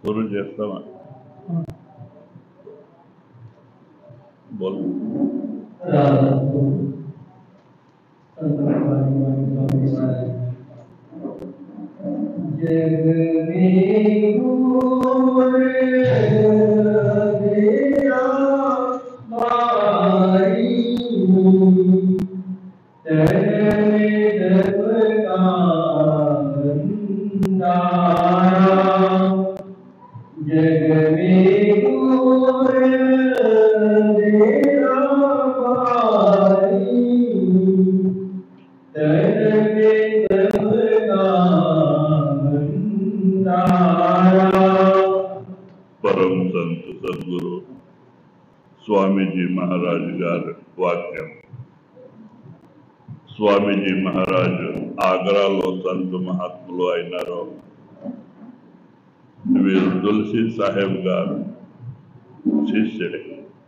शुरू చేస్తామా बोल जग में घोर अंधेरा भारी, तन में दबका अंधारा। जग में घोर अंधेरा भारी, तन में दबका परम संत सद्गुरु स्वामीजी महाराज गाరి వాక్యం. స్వామీజీ మహారాజ్ ఆగ్రాలో సంత మహాత్ములు అయినారు. వీరు తులసి సాహెబ్ గారు శిష్యుడే.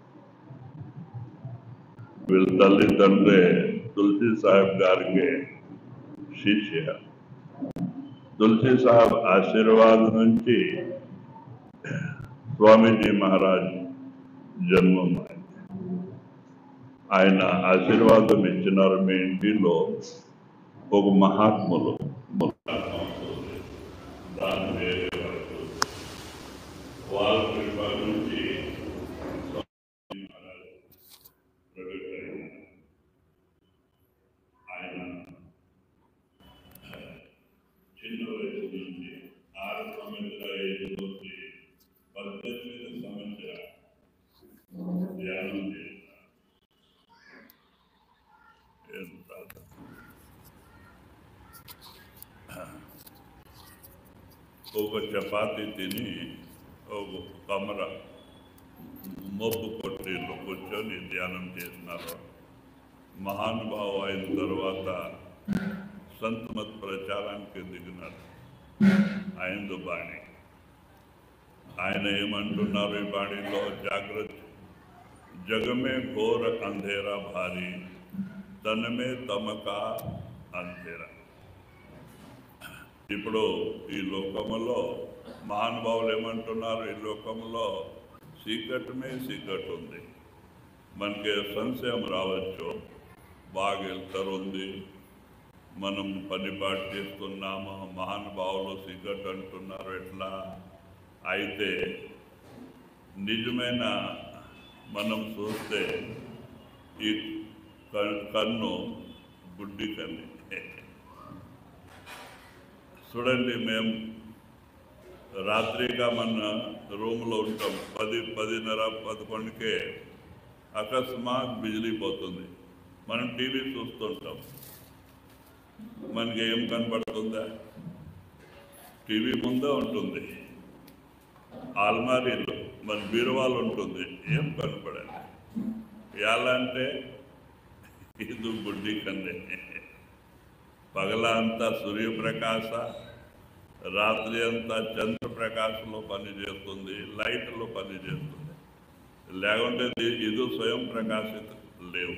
వీళ్ళ తల్లిదండ్రులే తులసి సాహెబ్ గారికి శిష్య. తులసి సాహెబ్ ఆశీర్వాదం నుంచి స్వామీజీ మహారాజ్ జన్మం. ఆయన ఆశీర్వాదం ఇచ్చినారు. మీ ఇంటిలో ఒక మహాత్ములు దాని వేరే వరకు వాళ్ళ కృప నుంచి ఆయన చిన్న వయసు నుంచి 6 సంవత్సరాల ఏజ్ నుంచి 18 సంవత్సరాలు ధ్యానం చేశారు. ఒక చపాతీ తిని ఒక కమర మొబ్బు కొట్టిలో కూర్చొని ధ్యానం చేసినారు. మహానుభావు అయిన తర్వాత సంతమత్ ప్రచారానికి దిగినారు. ఆయనదు బాణి. ఆయన ఏమంటున్నారు ఈ బాణిలో? జాగ్రత్త, జగమే ఘోర అంధేరా భారీ, తనమే తమకా అంధేరా. ఇప్పుడు ఈ లోకములో మహానుభావులు ఏమంటున్నారు? ఈ లోకంలో చీకటమే చీకటి ఉంది. మనకి సంశయం రావచ్చు, బాగా వెళ్తారు ఉంది, మనం పనిపాటు చేస్తున్నాము, మహానుభావులు చీకటి అంటున్నారు ఎట్లా? అయితే నిజమైన మనం చూస్తే ఈ కన్ను గుడ్డి కన్ను. చూడండి, మేము రాత్రిగా మన రూమ్లో ఉంటాం, 10, 10:30, 11కే అకస్మాత్ బిజిలీ పోతుంది. మనం టీవీ చూస్తుంటాం. మనకి ఏం కనపడుతుందా? టీవీ ముందే ఉంటుంది, ఆల్మారీలో మన బీరువాలు ఉంటుంది, ఏం కనపడాలి? ఎలా అంటే ఇది బుడ్డి కన్నే. పగల అంతా సూర్యప్రకాశ, రాత్రి అంతా చంద్రప్రకాశంలో పనిచేస్తుంది, లైట్లో పనిచేస్తుంది. లేకుంటే ఇది స్వయం ప్రకాశిత లేవు.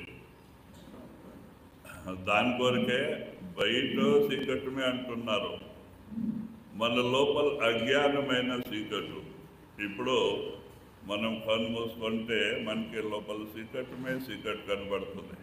దాని కొరకే బయట చీకటమే అంటున్నారు, మన లోపల అజ్ఞానమైన చీకటు. ఇప్పుడు మనం కన్ను మూసుకుంటే మనకి లోపల చీకటమే చీకటి కనబడుతుంది.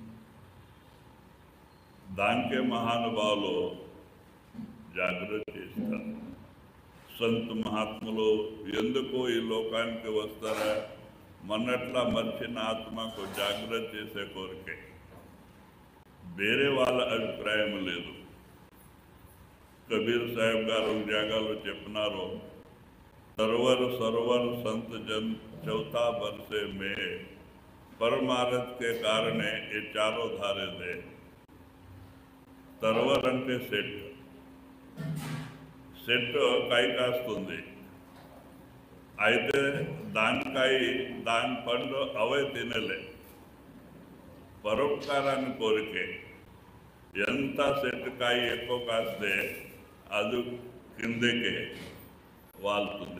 దానికే మహానుభావులు జాగ్రత్త చేస్తారు. సంత మహాత్ములు ఎందుకు ఈ లోకానికి వస్తారా? మొన్నట్లా మర్చిన ఆత్మకు జాగ్రత్త చేసే కోరికే, వేరే వాళ్ళ అభిప్రాయం లేదు. కబీర్ సాహెబ్ గారు జాగాలో చెప్పినారు, సర్వర్ సర్వర్ సంత జన్ చౌथा बरसे में परमारथ के कारणे ये चारों धारे दे. సర్వర్ అంటే సెట్. సెట్ కాయ కాస్తుంది, అయితే దాని పండు అవే తినలే. పరోపకారాన్ని కోరికే. ఎంత సెట్ కాయ ఎక్కువ కాస్తే అది కిందకే వాళ్తుంది.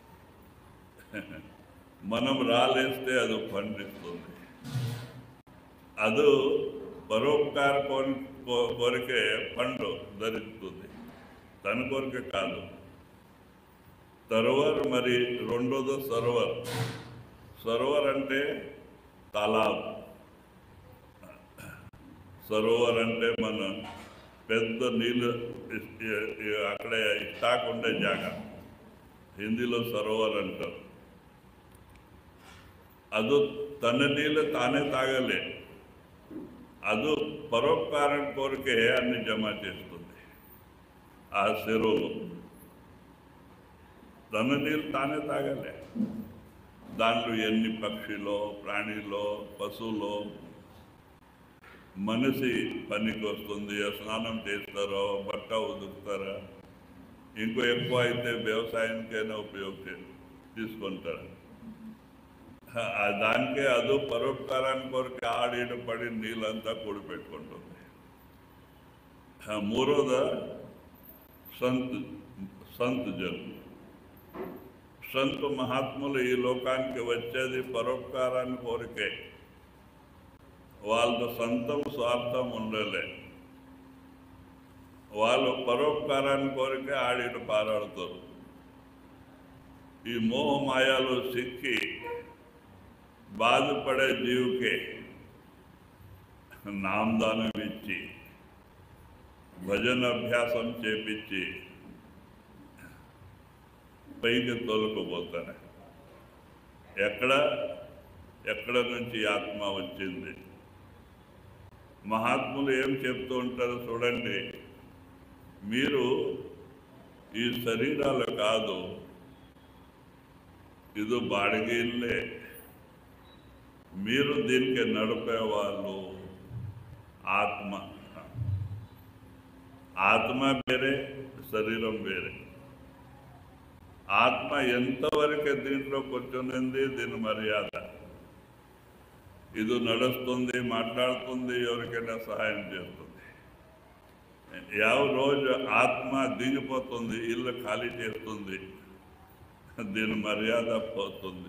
మనం రాలేస్తే అది పండిస్తుంది. అది పరోపకార కోరికే పండు ధరిస్తుంది, తన కోరిక కాదు. సరోవర్ మరి రెండోది సరోవర్. సరోవర్ అంటే తలాబ్. సరోవర్ అంటే మన పెద్ద నీళ్ళు అక్కడ స్టాక్ ఉండే జాగా, హిందీలో సరోవర్ అంటారు. ಅದು ತನ್ನ ನೀರು ತಾನೇ తాగలే, ಅದು పరోపకారం కోరికే అన్ని జమ చేస్తుంది. ఆ చెరువులో తన నీళ్ళు తానే తాగలే. దాంట్లో ఎన్ని పక్షులో, ప్రాణిలో, పశువులో మనిషి పనికి వస్తుంది. స్నానం చేస్తారో, బట్ట ఉదుకుతారా, ఇంకో ఎక్కువ అయితే వ్యవసాయానికైనా తీసుకుంటారు. దానికే అది పరోపకారానికి కొరకు ఆడీడు పడి నీళ్ళంతా కూడిపెట్టుకుంటుంది. మూడోద సంత్ జన్. సంత్ మహాత్ములు ఈ లోకానికి వచ్చేది పరోపకారాన్ని కోరికే. వాళ్ళ సొంతం స్వార్థం ఉండలే, వాళ్ళు పరోపకారాన్ని కోరికే ఆడిన పారాడుతారు. ఈ మోహ మాయాలు సిక్కి బాధపడే జీవుకే నామదానం ఇచ్చి భజన అభ్యాసం చేపించి పైకి తోలుకుపోతాను. ఎక్కడ నుంచి ఆత్మ వచ్చింది? మహాత్ములు ఏం చెప్తూ ఉంటారో చూడండి. మీరు ఈ శరీరాలు కాదు, ఇది బాడిగ ఇల్లే. మీరు దీనికి నడిపేవాళ్ళు. ఆత్మ వేరే, శరీరం వేరే. ఆత్మ ఎంతవరకు దీంట్లో కూర్చునింది, దీని మర్యాద. ఇది నడుస్తుంది, మాట్లాడుతుంది, ఎవరికైనా సహాయం చేస్తుంది. రోజు ఆత్మ దిగిపోతుంది, ఇల్లు ఖాళీ చేస్తుంది, దీని మర్యాద పోతుంది.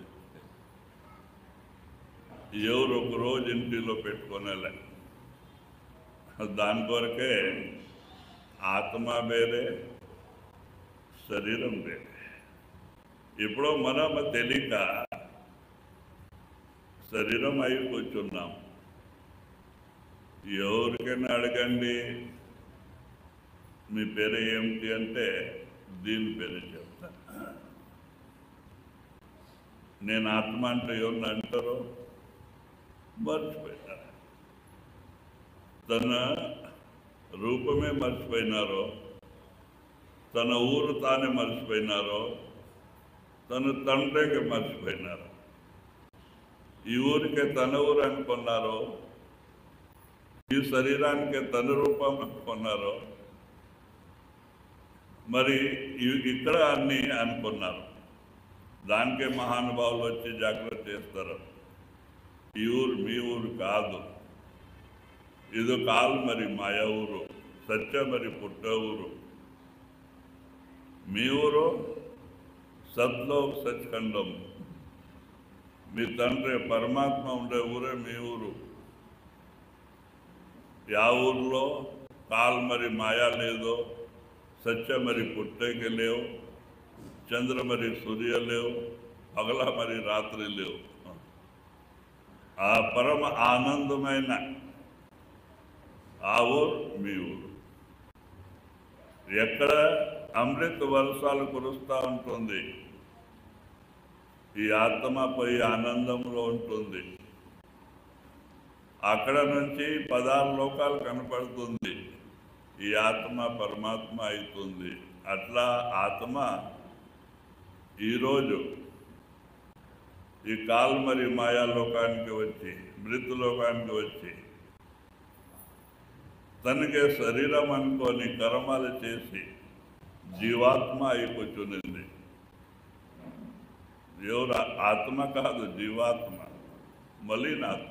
ఎవరు ఒక రోజు ఇంటిలో పెట్టుకునేలే. దాని కొరకే ఆత్మ వేరే, శరీరం వేరే. ఇప్పుడు మనం తెలియక శరీరం అయి కూర్చున్నాం. ఎవరికైనా అడగండి మీ పేరు ఏమిటి అంటే దీని పేరు చెప్తాను. నేను ఆత్మ అంటే ఎవరిని అంటారో మర్చిపోయినారు. తన రూపమే మర్చిపోయినారో, తన ఊరు తానే మర్చిపోయినారో, తన తండ్రికి మర్చిపోయినారు. ఈ ఊరికే తన ఊరు అనుకున్నారో, ఈ శరీరానికి తన రూపం అనుకున్నారో, మరి ఇక్కడ అన్నీ అనుకున్నారు. దానికే మహానుభావులు వచ్చి జాగ్రత్త చేస్తారు. ఈ ఊరు మీ ఊరు కాదు, ఇది కాలు మరి మాయా ఊరు, సత్య మరి పుట్ట ఊరు. మీ ఊరు సత్లో సత్ఖండం, మీ తండ్రి పరమాత్మ ఉండే ఊరే మీ ఊరు. యా ఊర్లో కాలు మరి మాయా లేదో, సత్య మరి పుట్టకి లేవు, చంద్ర మరి సూర్య లేవు, పగల మరి రాత్రి లేవు. ఆ పరమ ఆనందమైన ఆ ఊరు మీ ఊరు. ఎక్కడ అమృత వర్షాలు కురుస్తూ ఉంటుంది, ఈ ఆత్మపై ఆనందంలో ఉంటుంది. అక్కడ నుంచి 16 లోకాలు కనపడుతుంది. ఈ ఆత్మ పరమాత్మ అవుతుంది. అట్లా ఆత్మ ఈరోజు ఈ కాల్ మరి మాయా లోకానికి వచ్చి, మృత్యులోకానికి వచ్చి తనకే శరీరం అనుకొని కర్మాలు చేసి జీవాత్మ అయి కూర్చునింది. ఎవరు? ఆత్మ కాదు, జీవాత్మ, మలినాత్మ.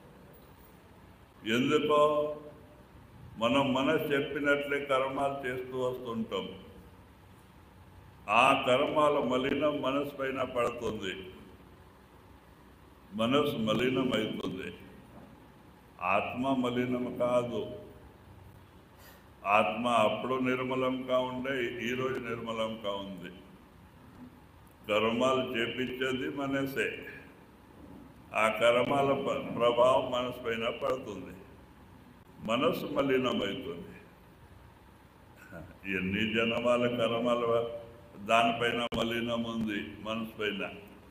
ఎందుకో మనం మనసు చెప్పినట్లే కర్మాలు చేస్తూ వస్తుంటాం. ఆ కర్మాల మలినం మనసు పైన పడుతుంది, మనసు మలినం అవుతుంది. ఆత్మ మలినం కాదు. ఆత్మ అప్పుడు నిర్మలంగా ఉండే, ఈరోజు నిర్మలంగా ఉంది. కర్మాలు చేపించేది మనసే. ఆ కర్మాల ప్రభావం మనసు పైన పడుతుంది, మనసు మలినమవుతుంది. ఎన్ని జనమాల కర్మాల దానిపైన మలినం ఉంది, మనసు పైన.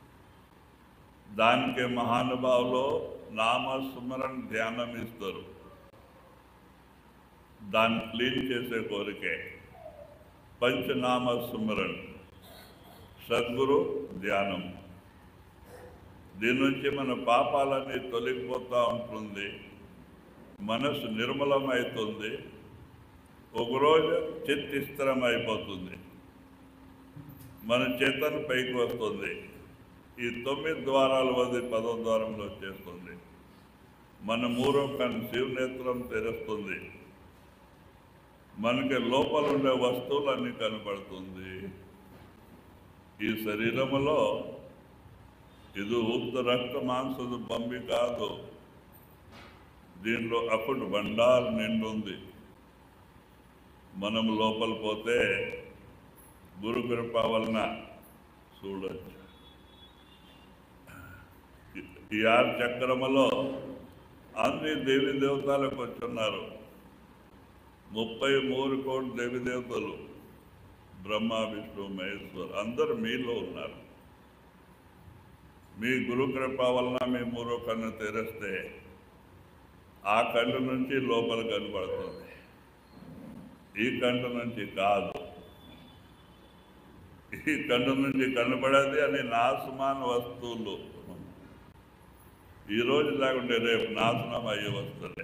దానికే మహానుభావులు నామస్మరణ ధ్యానం ఇస్తారు. దాన్ని క్లీన్ చేసే కోరికే పంచనామ స్మరణ, సద్గురు ధ్యానం. దీని నుంచి మన పాపాలన్నీ తొలగిపోతూ ఉంటుంది, మనసు నిర్మలమవుతుంది, ఒకరోజు చిత్త స్థిరం అయిపోతుంది, మన చేతన పైకి వస్తుంది. ఈ 9 ద్వారాల వది 10వ ద్వారంలో వచ్చేస్తుంది. మన మూడో కన్ను శివనేత్రం తెరుస్తుంది, మనకి లోపల ఉండే వస్తువులన్నీ కనపడుతుంది. ఈ శరీరములో ఇది ఉత్త రక్త మాంసದ బొమ్మి కాదు, దీంట్లో అప్పుడు బండారు నిండుంది. మనం లోపల పోతే గురు కృప వలన చూడొచ్చు. ఈ 6 చక్రములో అన్ని దేవి దేవతలకు వచ్చున్నారు. 33 కోట్ల దేవి దేవతలు, బ్రహ్మ విష్ణు మహేశ్వర్ అందరూ మీలో ఉన్నారు. మీ గురు కృప వలన మీ మూడో కన్ను తెరిస్తే ఆ కన్ను నుంచి లోపల కనబడుతుంది, ఈ కన్ను నుంచి కాదు. ఈ కన్ను నుంచి కనబడేది అని నాశమాన వస్తువులు ఈరోజు లేకుంటే రేపు నాశనం అయ్యి వస్తుంది.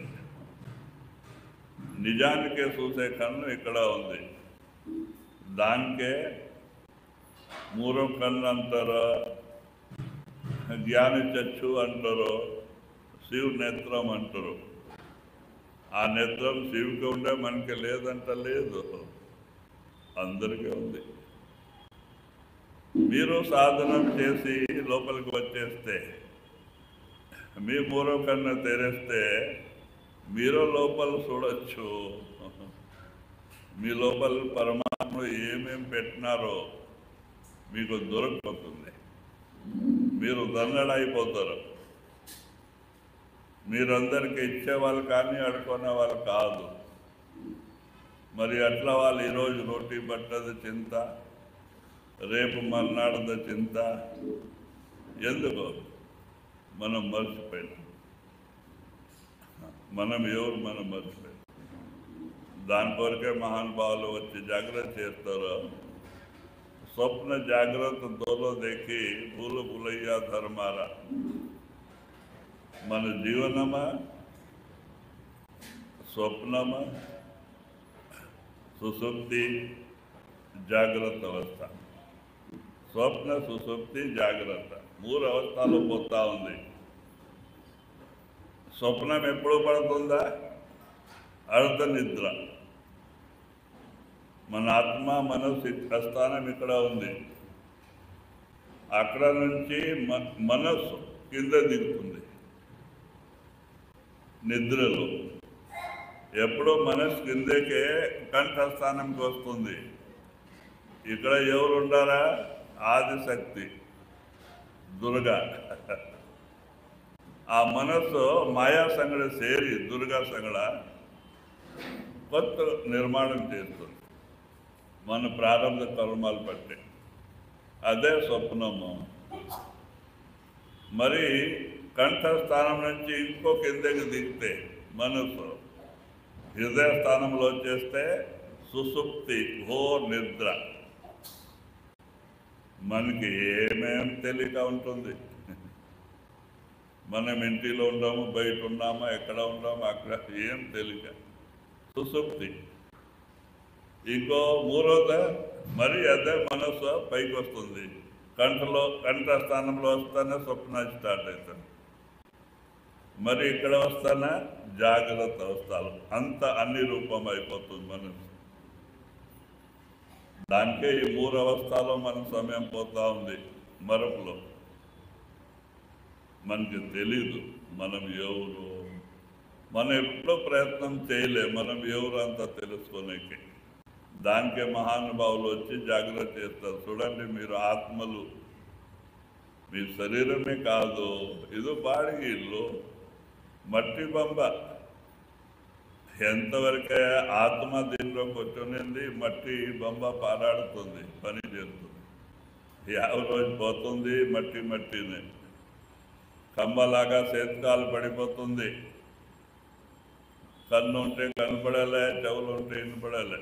నిజానికే చూసే కన్ను ఇక్కడ ఉంది, దానికే మూడో కన్ను అంటారో, జ్ఞాని చచ్చు అంటారు, శివ నేత్రం అంటారు. ఆ నేత్రం శివుకి ఉండే మనకి లేదంట లేదు, అందరికీ ఉంది. మీరు సాధనం చేసి లోపలికి వచ్చేస్తే, మీ మూడో కన్ను తెరిస్తే మీరు లోపల చూడొచ్చు. మీ లోపల పరమాత్మ ఏమేం పెట్టినారో మీకు దొరకపోతుంది, మీరు దండడైపోతారు. మీరందరికీ ఇచ్చేవాళ్ళు కానీ అడుకునే వాళ్ళు కాదు. మరి అట్లా వాళ్ళు ఈరోజు రోటీ పట్టది చింత, రేపు మర్నాడుద చింత. ఎందుకు? మనం మర్చిపోయినాం. మనం ఎవరు మనం మర్చిపోయాం. దాని కొరకే మహానుభావులు వచ్చి జాగ్రత్త చేస్తారు. స్వప్న జాగ్రత్త దోలో దేఖి భూల భూలయ్యా ధర్మారా. మన జీవనమా స్వప్నమా సుషుప్తి జాగ్రత్త అవస్థ. స్వప్న సుషుప్తి జాగ్రత్త 3 అవస్థలు పోతా ఉంది. స్వప్నం ఎప్పుడు పడుతుందా? అర్ధ నిద్ర. మన ఆత్మ మనసు స్థానం ఇక్కడ ఉంది. అక్కడ నుంచి మనస్సు కింద దిగుతుంది నిద్రలో. ఎప్పుడో మనస్సు కిందకే కంఠస్థానంకి వస్తుంది. ఇక్కడ ఎవరు ఉండారా? ఆదిశక్తి దుర్గా. ఆ మనస్సు మాయా సంగడ సేరి దుర్గా సంగడ కొత్త నిర్మాణం చేస్తుంది మన ప్రారంభ కర్మాలు బట్టి. అదే స్వప్నము. మరి కంఠస్థానం నుంచి ఇంకో కిందకి దిగితే మనసు హృదయ స్థానంలో వచ్చేస్తే సుషుప్తి, ఘోర్ నిద్ర. మనకి ఏమేం తెలియక ఉంటుంది. మనం ఇంటిలో ఉన్నాము, బయట ఉన్నామా, ఎక్కడ ఉన్నాము, అక్కడ ఏం తెలియక సుషుప్తి. ఇంకో మూడోద మరి అదే మనసు పైకి వస్తుంది. కంఠస్థానంలో వస్తానే స్వప్న స్టార్ట్ అవుతుంది. మరి ఇక్కడ వస్తానే జాగ్రత్త అవస్థలు. అంత అన్ని రూపం అయిపోతుంది మనసు. దానికే ఈ 3 అవస్థలో మన సమయం పోతా ఉంది మరపులో. మనకి తెలీదు మనం ఎవరు. మనం ఎప్పుడూ ప్రయత్నం చేయలే మనం ఎవరు అంతా తెలుసుకోనికి. దానికే మహానుభావులు వచ్చి జాగ్రత్త చేస్తారు. చూడండి, మీరు ఆత్మలు మీ శరీరమే కాదు, ఇది బాడిగ ఇల్లు, మట్టి బొమ్మ. ఎంతవరకే ఆత్మ దీనిలో కూర్చొనింది, మట్టి బొమ్మ పారాడుతుంది, పని చేస్తుంది. 50 రోజు పోతుంది, మట్టినే. కమ్మలాగా చేతికాలు పడిపోతుంది. కన్ను ఉంటే కనపడలే, చెవులు ఉంటే వినపడలే.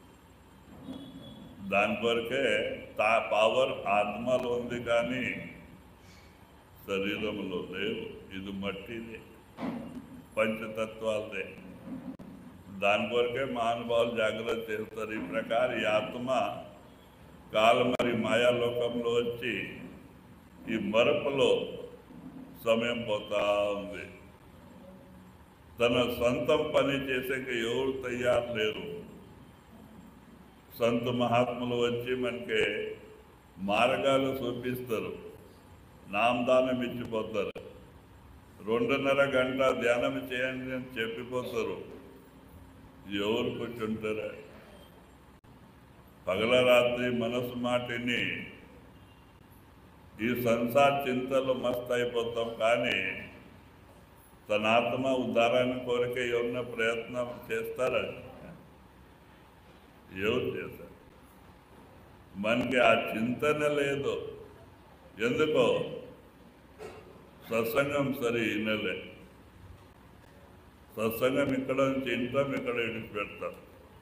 దాని కొరకే పవర్ ఆత్మలో ఉంది కానీ శరీరంలో లేవు. ఇది మట్టిదే, పంచతత్వాలదే. దాని కొరకే మహానుభావులు జాగ్రత్త చేస్తారు. ఈ ప్రకారం ఈ ఆత్మ కాలమరి మాయాలోకంలో వచ్చి ఈ మరపులో సమయం పోతా ఉంది. తన సొంతం పని చేసేక ఎవరు తయారు లేరు. సంత మహాత్ములు వచ్చి మనకి మార్గాలు చూపిస్తారు, నామదానం ఇచ్చిపోతారు. 2.5 గంట ధ్యానం చేయండి అని చెప్పిపోతారు. ఎవరు కూర్చుంటారా? పగల రాత్రి మనసు మాటిని ఈ సంసార చింతలు మస్తు అయిపోతాం. కానీ తన ఆత్మ ఉద్ధారాన్ని కోరిక ఎవరిన ప్రయత్నం చేస్తారా? ఎవరు చేస్తారు? మనకి ఆ చింతన లేదు. ఎందుకో? సత్సంగం సరి వినలే. సత్సంగం ఇక్కడ నుంచి ఇంటాం, ఇక్కడ విడిచిపెడతాం.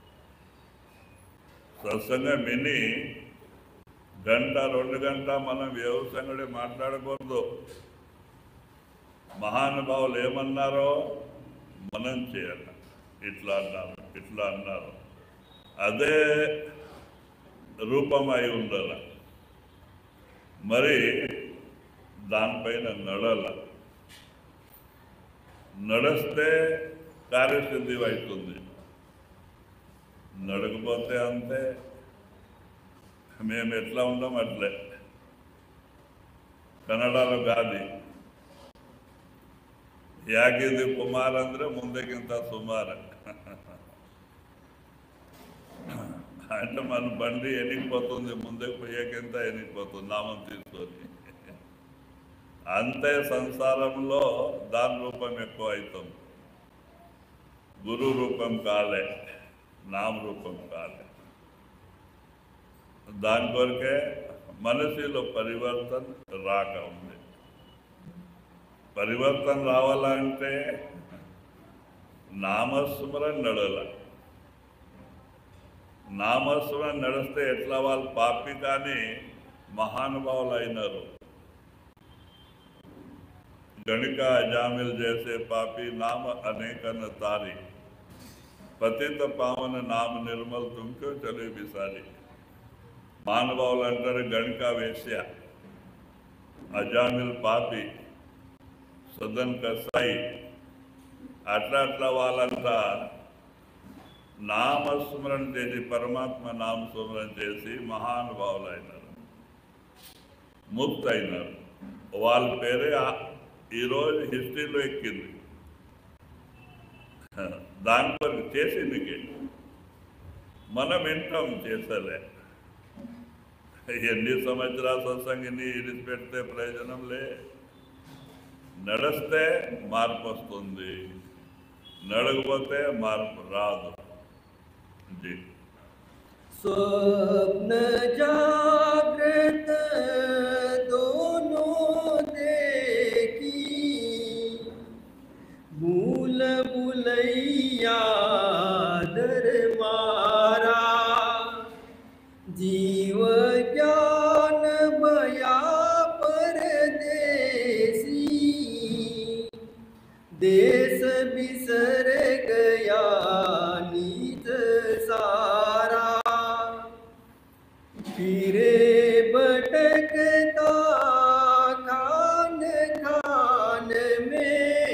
సత్సంగం విని 1-2 గంట మనం వ్యవసాయంగా మాట్లాడకూడదు. మహానుభావులు ఏమన్నారో మనం చేయాలి. ఇట్లా అన్నారు. అదే రూపమై ఉండాల. మరి దానిపైన నడిస్తే కార్యసిద్ధి అవుతుంది. నడకపోతే అంతే. మేము ఎట్లా ఉన్నాం అట్లే. ಕನ್ನಡలో ಗಾದಿ ಯಾಕಿದು ಕುಮಾರ್ ಅಂದ್ರೆ ಮುಂದಕ್ಕಿಂತ ಸುಮಾರು అంటే మన బండి ఎనికిపోతుంది, ముందుకు పోయేకింత ఎనికిపోతుంది నామం తీసుకొని. అంతే సంసారంలో దాని రూపం ఎక్కువ అవుతుంది. గురు రూపం కాలే, నామ రూపం కాలే. దాని కొరకే మనసులో పరివర్తన రాక ఉంది. పరివర్తన రావాలంటే నామస్మరణ నడల. నామస్మరణ నడిస్తే ఎట్లా వాళ్ళు పాపి కానీ మహానుభావులు అయినారు. గణిక అజామిల్ చేసే పాపి నామ అనేకన తారి, పతిత పావన నామ నిర్మల్ తుంక్యో చలి విసారి. మహానుభావులు అంటారు గణిక వేశ్య, అజామిల్ పాపి, సదన్ కసాయి. అట్లా వాళ్ళంతా నామస్మరణ చేసి, పరమాత్మ నామస్మరణ చేసి మహానుభావులు అయినారు, ముక్త అయినారు. వాళ్ళ పేరే ఈరోజు హిస్టరీలో ఎక్కింది. దాని కొరకు చేసిందికి మనం వింటాం, చేసలే. ఎన్ని సంవత్సరాల సత్సంగిని విడిచిపెడితే ప్రయోజనం లే. నడిస్తే మార్పు వస్తుంది, నడకపోతే మార్పు రాదు. जी स्वप्न जागृत दोनों देखी, मूल बुलैया दर मारा, जीव ज्ञान भया परदेसी, देश बिसर गया निज सारा, फिरे भटकता खान खान में,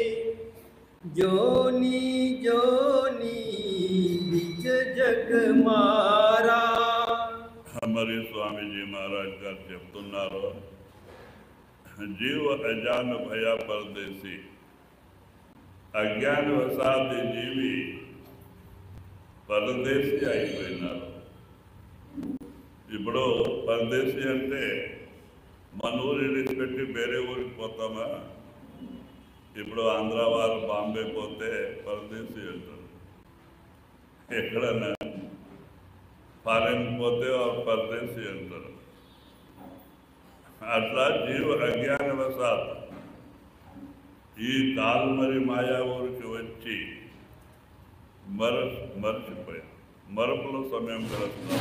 जोनी जोनी निज जग मारा. हमारे स्वामी जी महाराज गाరు చెప్తున్నారు, జీవ అజాన భయ పరదేశి. అజ్ఞానవశాత్తు జీవి పరదేశీ అయిపోయినారు. ఇప్పుడు పరదేశీ అంటే మన ఊరు విడిచిపెట్టి వేరే ఊరికి పోతామా? ఇప్పుడు ఆంధ్ర వాళ్ళు బాంబే పోతే పరదేశీ వెళ్తారు, ఎక్కడన్నా ఫారెన్ పోతే పరదేశీ వెళ్తారు. అట్లా జీవ అజ్ఞానవశాత్ ఈ కాల్మరి మాయా ఊరికి వచ్చి మరచిపోయారు. మరపులో సమయం గడుపుతాం.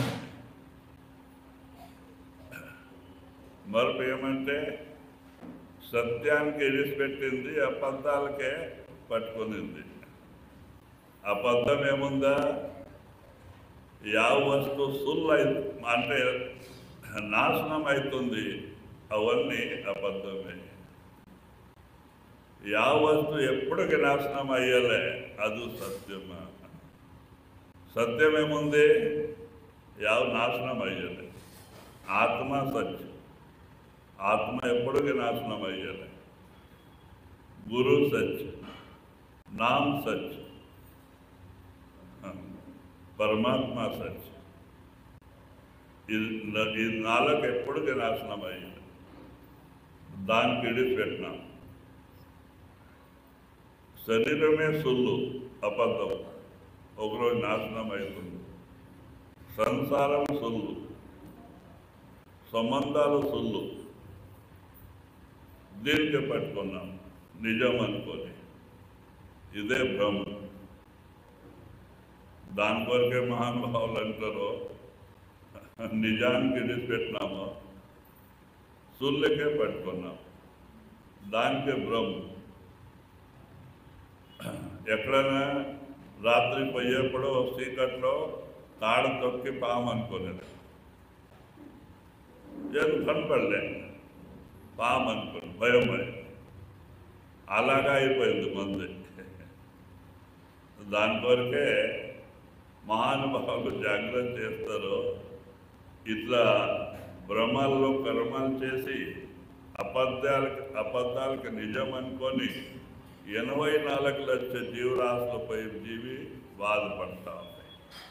మరపు ఏమంటే సత్యానికి విడిచిపెట్టింది, అబద్ధాలకే పట్టుకునింది. అబద్ధం ఏముందా? యావ వస్తువు సుల్లు అంటే నాశనం అవుతుంది, అవన్నీ అబద్ధమే. యావ వస్తువు ఎప్పటికి నాశనం అయ్యలే, అది సత్యమా? సత్యం ఏముంది? యావ నాశనం అయ్యలే. ఆత్మ సత్యం, ఆత్మ ఎప్పటికీ నాశనం అయ్యలే. గురు సత్యం, నామ్ సత్యం, పరమాత్మ సత్యం. ఇది నాలుగు ఎప్పటికీ నాశనం అయ్యింది. దానికి విడిచిపెట్టినాం. శరీరమే సుల్లు, అబద్ధం, ఒకరోజు నాశనం అవుతుంది. సంసారం సుల్లు, సంబంధాలు సుల్లు, దీనికి పట్టుకున్నాం నిజం అనుకొని. ఇదే భ్రమ. దాని కొరకే మహానుభావులు అంటారు, నిజానికి విడిచిపెట్టినామో సుళ్ళకే పట్టుకున్నాం, దానికే భ్రమ. ఎక్కడైనా రాత్రి పోయేప్పుడు చీకట్లో తాడ తొక్కి పాము అనుకునేది, ఏదో కనపడలే, పాము అనుకుని భయం. అలాగా అయిపోయింది మంది. దాని కొరకే మహానుభావులు జాగ్రత్త చేస్తారు. ఇట్లా భ్రమల్లో కర్మలు చేసి అబద్ధాలకు నిజం అనుకొని 84 లక్షల జీవరాశులపై జీవి బాధపడతా ఉన్నాయి.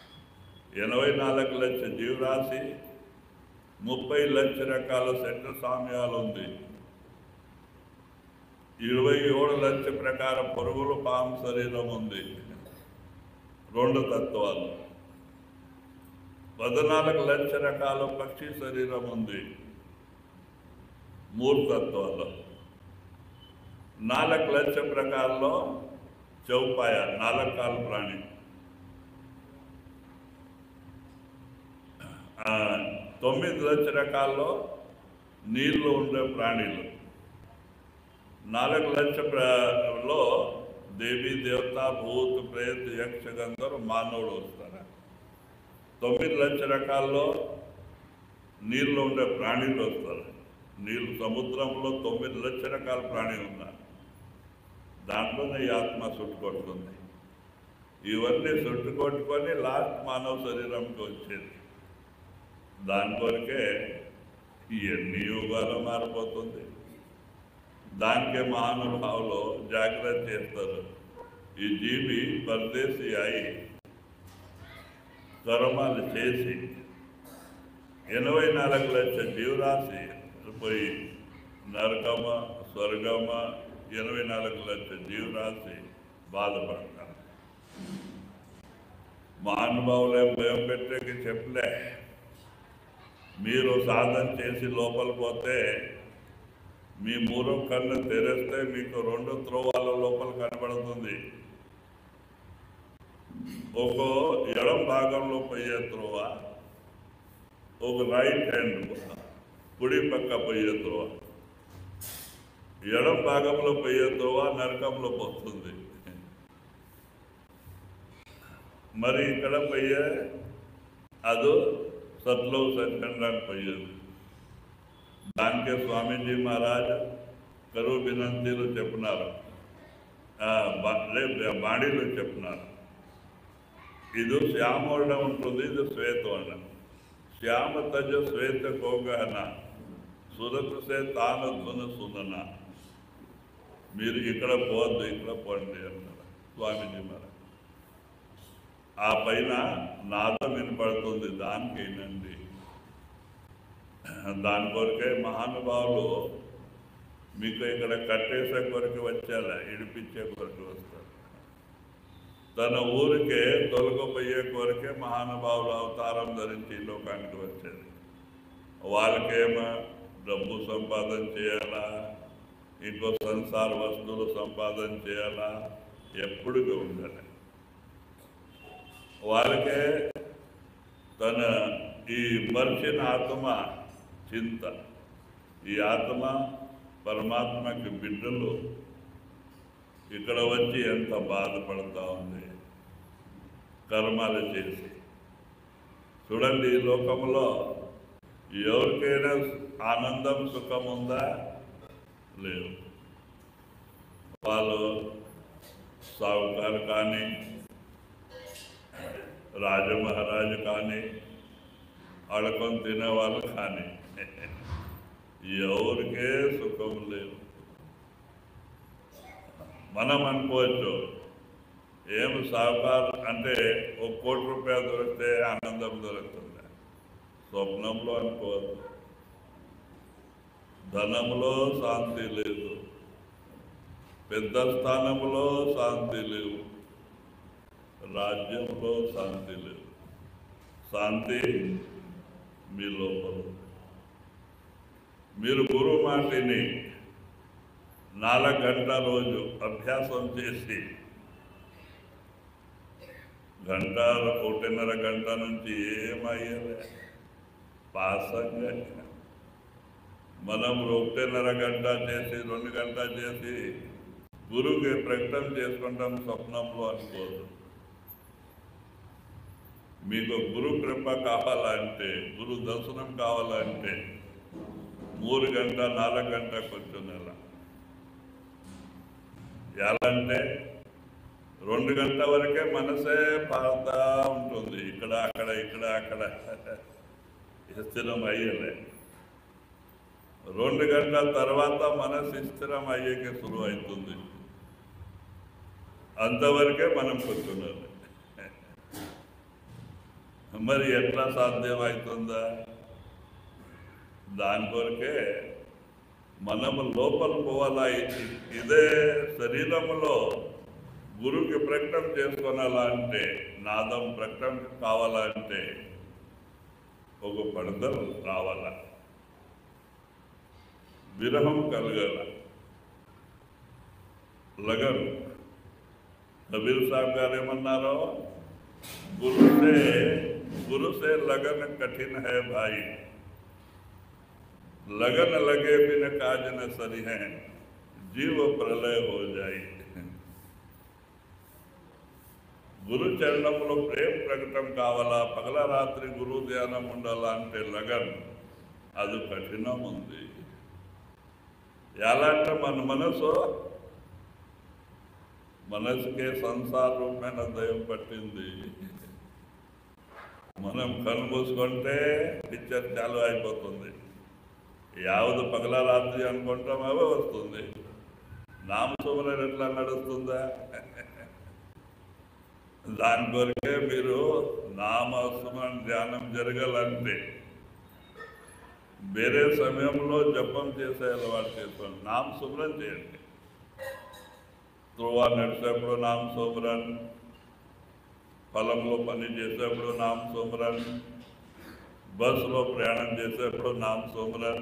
84 లక్షల జీవరాశి 30 లక్షల రకాల శట్ట సామ్యాలు ఉంది. 27 లక్షల ప్రకారం పురుగులు పాము శరీరం ఉంది, 2 తత్వాలు. 14 లక్షల రకాల పక్షి శరీరం ఉంది, 3 తత్వాలు. 4 లక్షల ప్రకారంలో చౌపాయ 4 కాలు ప్రాణి. 9 లక్షల రకాల్లో నీళ్ళు ఉండే ప్రాణులు. 4 లక్షలో దేవీ దేవత భూత ప్రేత యక్ష గంధర్వ మానవుడు వస్తారు. 9 లక్షల రకాల్లో నీళ్ళు ఉండే ప్రాణులు వస్తారు. నీళ్ళు సముద్రంలో 9 లక్షల రకాల ప్రాణి ఉన్నారు. దాంట్లోనే ఈ ఆత్మ చుట్టుకొట్టుకుంది. ఇవన్నీ చుట్టుకొట్టుకొని లాస్ట్ మానవ శరీరంకి వచ్చేది. దాని కొరకే ఎన్ని యుగాలు మారిపోతుంది. దానికే మహానుభావులు జాగ్రత్త చేస్తారు. ఈ జీవి పరదేశీ అయి కర్మలు చేసి 84 లక్షల జీవరాశి పోయి నరకమ స్వర్గమ 84 లక్షల జీవరాశి బాధపడతారు. మహానుభావులే భయం పెట్టేకి చెప్పలే. మీరు సాధన చేసి లోపల పోతే మీ 3వ కన్ను తెరిస్తే మీకు 2 త్రోవాల లోపల కనబడుతుంది. ఒక ఎడం భాగంలో పోయే త్రోవ, ఒక రైట్ హ్యాండ్ కుడి పక్క పోయే త్రోవ. ఎడం భాగంలో పోయే త్రోవ నరకంలో పోతుంది. మరి ఇక్కడ పోయే అది సత్లో సత్ఖండానికి పోయేది. దానికే స్వామీజీ మహారాజ్ కరువు వినంతిలో చెప్పినారు, బాడీలో చెప్పినారు. ఇది శ్యామవర్ణం ఉంటుంది, ఇది శ్వేతవర్ణం. శ్యామ తజ శ్వేత కోగహన సురసే తాను ధున సునన. మీరు ఇక్కడ పోవద్దు, ఇక్కడ పోండి అంటారు స్వామీజీ మహారాజ్. ఆ పైన నాదం వినపడుతుంది, దానికి వినండి. దాని కొరకే మహానుభావులు మీకు ఇక్కడ కట్టేసే కొరకు వచ్చేలా ఇడిపించే కొరకు వస్తారు. తన ఊరికే తొలగపోయే కొరకే మహానుభావులు అవతారం ధరించి ఈ లోకానికి వచ్చేది. వాళ్ళకేమో డబ్బు సంపాదన చేయాలా, ఇంకో సంసార వస్తువులు సంపాదన చేయాలా, ఎప్పుడుగా ఉండాలి. వాళ్ళకే తన ఈ మర్చిన ఆత్మ చింత, ఈ ఆత్మ పరమాత్మకి బిడ్డలు ఇక్కడ వచ్చి ఎంత బాధపడుతూ ఉంది కర్మాలు చేసి. చూడండి, ఈ లోకంలో ఎవరికైనా ఆనందం సుఖం ఉందా? లేదు. వాళ్ళు సావుకారు కానీ, రాజమహారాజు కానీ, అడకొని తినేవాళ్ళు కానీ ఎవరికే సుఖం లేదు. మనం అనుకోవచ్చు, ఏం సావుకారు అంటే ఒక ₹1 దొరికితే ఆనందం దొరుకుతుంది. స్వప్నంలో అనుకోవద్దు. ధనంలో శాంతి లేదు, పెద్ద స్థానంలో శాంతి లేవు, రాజ్యంలో శాంతి లేదు. శాంతి మీ లోపల. మీరు గురువు మాటిని 4 గంటల రోజు అభ్యాసం చేసి, 1.5 గంట నుంచి ఏమయ్యేది పాసంగా. మనం 1.5 గంట చేసి 2 గంటలు చేసి గురువుకి ప్రకటన చేసుకుంటాం స్వప్నంలో అనుకోదు. మీకు గురు కృప కావాలంటే, గురు దర్శనం కావాలంటే 3 గంట 4 గంట కూర్చునేలా. ఎలా అంటే 2 గంటల వరకే మనసే పారుతా ఉంటుంది, ఇక్కడ అక్కడ ఇక్కడ అక్కడ స్థిరం అయ్యేలే. 2 గంటల తర్వాత మనసు స్థిరం అయ్యేకే శురు అవుతుంది. అంతవరకే మనం కూర్చున్నది. మరి ఎట్లా సాధ్యమవుతుందా? దాని కొరకే మనము లోపల పోవాలా. ఇదే శరీరంలో గురువుకి ప్రకటన చేసుకోవాలంటే, నాదం ప్రకటన కావాలంటే ఒక పడదలు రావాల, విరహం కలగాల, లగన్. కబీర్ సాహబ్ గారు ఏమన్నారో, गुरु से लगन कठिन है भाई, लगन लगे बिन काज न सरी है, जीव प्रलय हो जाए. గురు చరణంలో ప్రేమ ప్రకటన కావాలా, పగల రాత్రి గురువు ధ్యానం ఉండాలా అంటే లగన్ అది కఠినం ఉంది. ఎలా అంటే మన మనసుకే సంసార రూపమైన దయం పట్టింది. మనం కళ్ళు మూసుకుంటే పిక్చర్ చాలు అయిపోతుంది. యావదు పగల రాత్రి అనుకుంటాం, అవే వస్తుంది. నామసుమరణ ఎట్లా నడుస్తుందా? దాని కొరకే మీరు నామసుమరణ ధ్యానం జరగాలంటే వేరే సమయంలో జపం చేసే అలవాటు చేసుకోండి. నామసుమరణ చేయండి. త్రోవా నడిచేప్పుడు నామసుమరణ, పొలంలో పని చేసేప్పుడు నామసుమరణ, బస్సులో ప్రయాణం చేసేప్పుడు నామసుమరణ.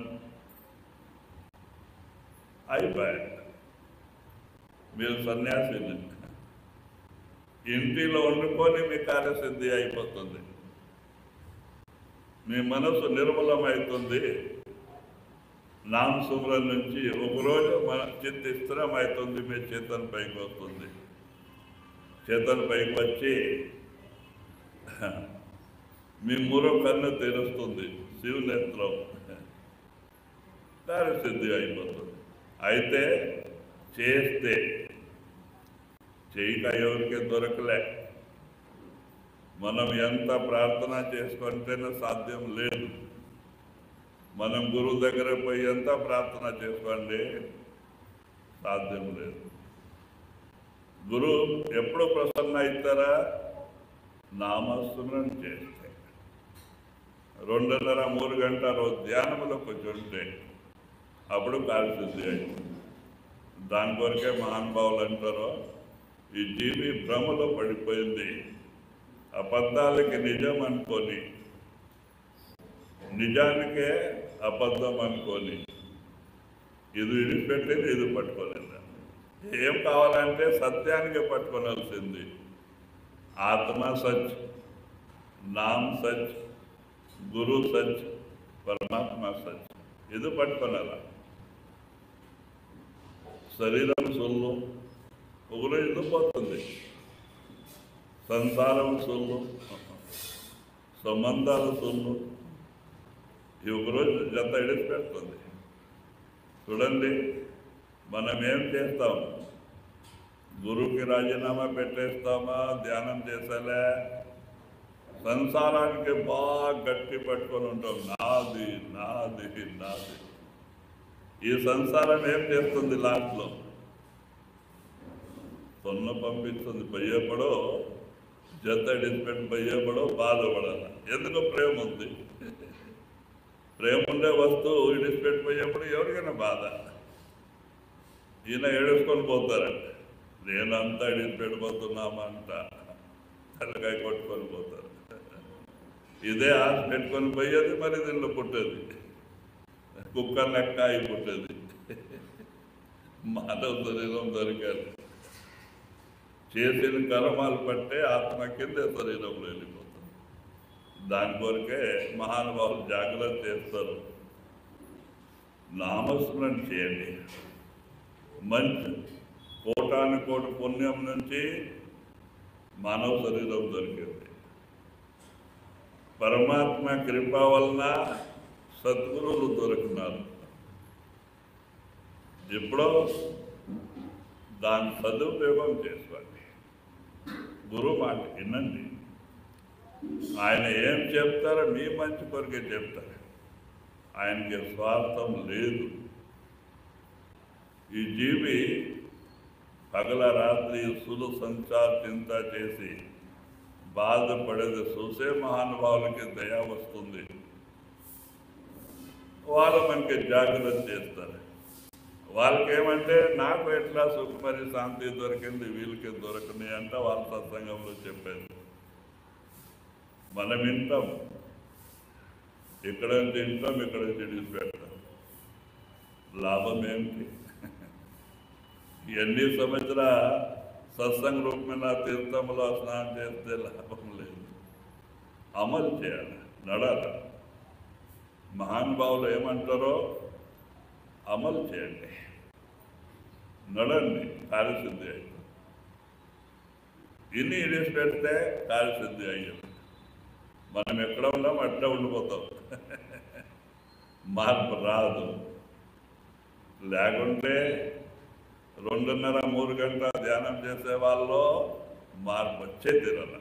అయిపోయాయి, మీరు సన్యాసిని. ఇంటిలో వండుకొని మీ కార్యసిద్ధి అయిపోతుంది. మీ మనసు నిర్మలమవుతుంది. నామసుమరణ నుంచి ఒకరోజు మన చిత్త స్థిరం అవుతుంది. మీ చేతన పైకి వస్తుంది. చేతన పైకి వచ్చి మీ మూరో కన్ను తెరుస్తుంది. శివనేత్రం కార్యసిద్ధి అయిపోతుంది. అయితే చేస్తే చేయక ఎవరికి దొరకలే. మనం ఎంత ప్రార్థన చేసుకుంటేనే సాధ్యం లేదు. మనం గురువు దగ్గర పోయి ఎంత ప్రార్థన చేసుకోండి, సాధ్యం లేదు. గురువు ఎప్పుడు ప్రసన్న అవుతారా? నామస్మరణ చేస్తే. 2.5-3 గంటలు ధ్యానంలో కూర్చుంటే అప్పుడు కార్యసిద్ధి అయింది. దాని కొరకే మహానుభావులు అంటారు, ఈ జీవి భ్రమలో పడిపోయింది, అబద్ధాలకి నిజం అనుకొని, నిజానికే అబద్ధం అనుకొని, ఇది విడిచిపెట్టేది, ఇది పట్టుకోలేదు. ఏం కావాలంటే సత్యానికి పట్టుకోవాల్సింది. ఆత్మ సచ్, నామ్ సచ్, గురు సచ్, పరమాత్మ సచ్, ఇది పట్టుకోనాల. శరీరం సొల్లు, ఒకరు వెళ్ళిపోతుంది. సంసారం సొల్లు, సంబంధాల సొల్లు, ఈ ఒకరోజు జత విడిచిపెడుతుంది. చూడండి, మనం ఏం చేస్తాం? గురువుకి రాజీనామా పెట్టేస్తామా? ధ్యానం చేసేలే, సంసారానికి బాగా గట్టి పట్టుకొని ఉంటాం. నాది నాది నాది. ఈ సంసారం ఏం చేస్తుంది? లాస్ట్లో సొన్న పంపిస్తుంది. భయపడో, జత డిస్పెట్ భయపడో, బాధపడాల. ఎందుకు? ప్రేమ ఉంది. ప్రేమ ఉండే వస్తువు డిస్పెట్ పోయేప్పుడు ఎవరికైనా బాధ. ఈయన ఏడుసుకొని పోతారంట, నేనంతా డిస్పెట్టిపోతున్నామా అంట, తలకాయ కొట్టుకొని పోతారు. ఇదే ఆశ పెట్టుకొని పోయేది, మరి దీనిలో పుట్టేది కుక్క లెక్క అయి పుట్టేది. మానవ శరీరం దొరికారు, చేసిన కర్మాలు పట్టే ఆత్మ కింద శరీరంలో వెళ్ళిపోతుంది. దాని కొరకే మహానుభావులు జాగ్రత్త చేస్తారు. నామస్మరణ చేయండి. మంచి కోటాను పుణ్యం నుంచి మానవ శరీరం దొరికింది. పరమాత్మ కృప వలన సద్గురువులు దొరికినారు. ఎప్పుడో దాని సదుపయోగం చేసుకోండి. గురువు మాట వినండి. ఆయన ఏం చెప్తారో మీ మంచి కొరకే చెప్తారు. ఆయనకి స్వార్థం లేదు. ఈ జీవి పగల రాత్రి సులు సంచార చింత చేసి బాధపడేది చూసే మహానుభావులకి దయ వస్తుంది. వాళ్ళు మనకి జాగ్రత్త చేస్తారు. వాళ్ళకేమంటే నాకు ఎట్లా సుఖమరి శాంతి దొరికింది, వీళ్ళకి దొరకని అంట వాళ్ళ సత్సంగంలో చెప్పేది. మనం వింటాం, ఇక్కడ తింటాం, ఇక్కడ చెడిసి పెడతాం. లాభం ఏంటి? ఎన్ని సంవత్సర సత్సంగ రూపమైన తీర్థంలో స్నానం చేస్తే లాభం లేదు. అమలు చేయాలి, నడాలి. మహానుభావులు ఏమంటారో అమలు చేయండి, నడండి, కార్యసిద్ధి అయ్యింది. ఇన్ని ఇడిసి పెడితే కార్యసిద్ధి అయ్యింది. మనం ఎక్కడ ఉన్నాం అట్లా ఉండిపోతాం. మార్పు రాదు. లేకుంటే 2.5-3 గంటల ధ్యానం చేసే వాళ్ళు మార్పు వచ్చే తీరాల.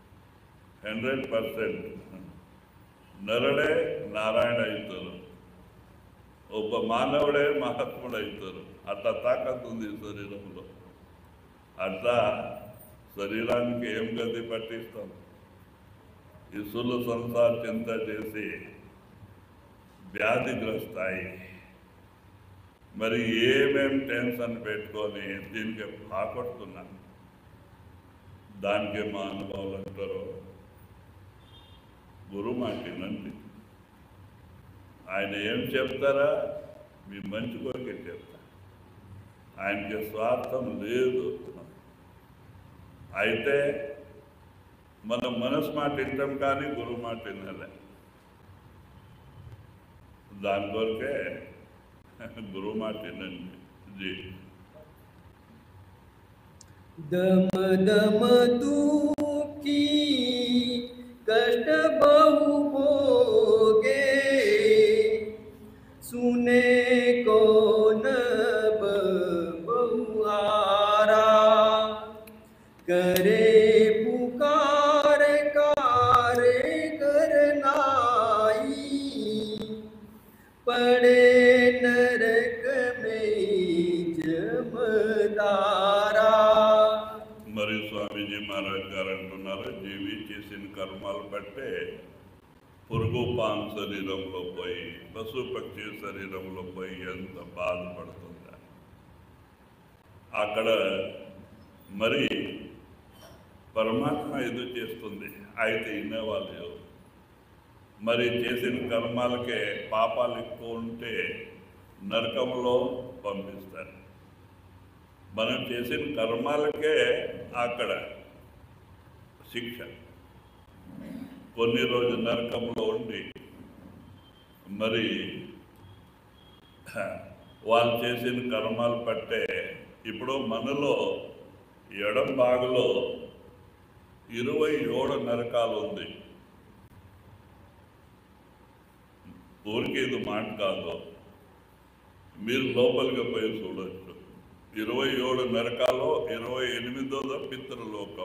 100% నరుడే నారాయణ అవుతారు, ఒక్క మానవుడే మహాత్ముడు అవుతారు. అట్లా తాకత్తు ఉంది శరీరంలో. అట్లా శరీరానికి ఏం గతి పట్టిస్తాం? ఈ సులు సంసార చింత చేసి వ్యాధిగ్రస్తాయి. మరి ఏమేం టెన్షన్ పెట్టుకొని దీనికి పాకొడుతున్నా. దానికి మా అనుభవాలు అంటారు, గురువు మాటినండి. ఆయన ఏం చెప్తారా? మీ మంచి కొరకే చెప్తా. ఆయనకి స్వార్థం లేదు. అయితే మనం మనసు మాట వింటాం కానీ గురువు మాట వినాలి. దాని కొరకే గురువు మాట వినండి. జీ दम दम दुखी कष्ट बहु भोगे, सुने को न बहुहारा, करे पुकार कार्य करनाई, पड़े नरक में जमदारा. మరి స్వామీజీ మహారాజ్ గారు అంటున్నారు, జీవి చేసిన కర్మాలు బట్టే పురుగు పాము శరీరంలో పోయి పశు పక్షి శరీరంలో పోయి ఎంత బాధపడుతుందా అక్కడ. మరి పరమాత్మ ఎదురు చేస్తుంది, అయితే వినేవాళ్ళు ఎవరు? మరి చేసిన కర్మాలకే పాపాలు ఎక్కువ ఉంటే నరకంలో పంపిస్తారు. మనం చేసిన కర్మాలకే అక్కడ శిక్ష. కొన్ని రోజులు నరకంలో ఉండి మరి వాళ్ళు చేసిన కర్మాలు పట్టే ఇప్పుడు మనలో ఎడం భాగంలో 27 నరకాలు ఉంది. ఊరికి ఇది మాట కాదు, మీరు లోపలికి పోయి చూడొచ్చు. 27 నరకాలు, 28వ పితృలోకం.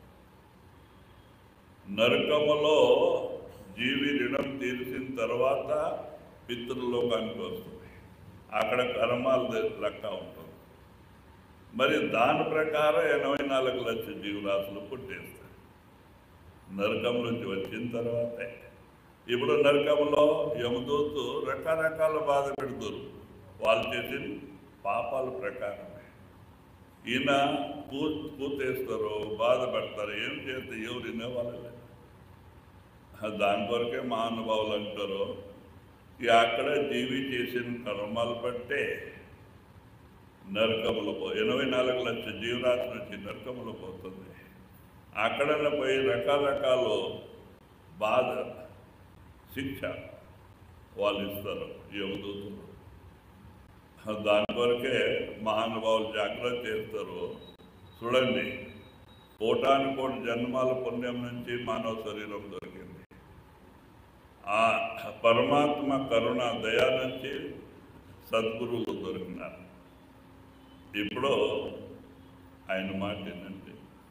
నరకములో జీవి రుణం తీర్చిన తర్వాత పితృలోకానికి వస్తుంది, అక్కడ కర్మాలు లెక్క ఉంటుంది. మరి దాని ప్రకారం 84 లక్షల జీవరాశులు పుట్టేస్తాయి నరకం నుంచి వచ్చిన తర్వాతే. ఇప్పుడు నరకంలో యమదూతు రకరకాల బాధ పెడుతారు వాళ్ళు చేసిన పాపాల ప్రకారమే. ఈయన కూతేస్తారు, బాధపడతారు, ఏం చేస్తే ఎవరు వినేవాళ్ళు. దాని కొరకే మహానుభావులు అంటారు, అక్కడ జీవి చేసిన కర్మాలు బట్టే నరకములో 84 లక్షల జీవరాశి నుంచి నరకములో పోతుంది. అక్కడ పోయి రకరకాల బాధ శిక్ష వాళ్ళు ఇస్తారు యమదూతులు. దాని కొరకే మహానుభావులు జాగ్రత్త చేస్తారు. చూడండి, 1,00,00,000 జన్మాల పుణ్యం నుంచి మానవ శరీరం దొరికింది. ఆ పరమాత్మ కరుణ దయా నుంచి సద్గురువులు దొరికినారు. ఇప్పుడు ఆయన మాట ఏంటంటే,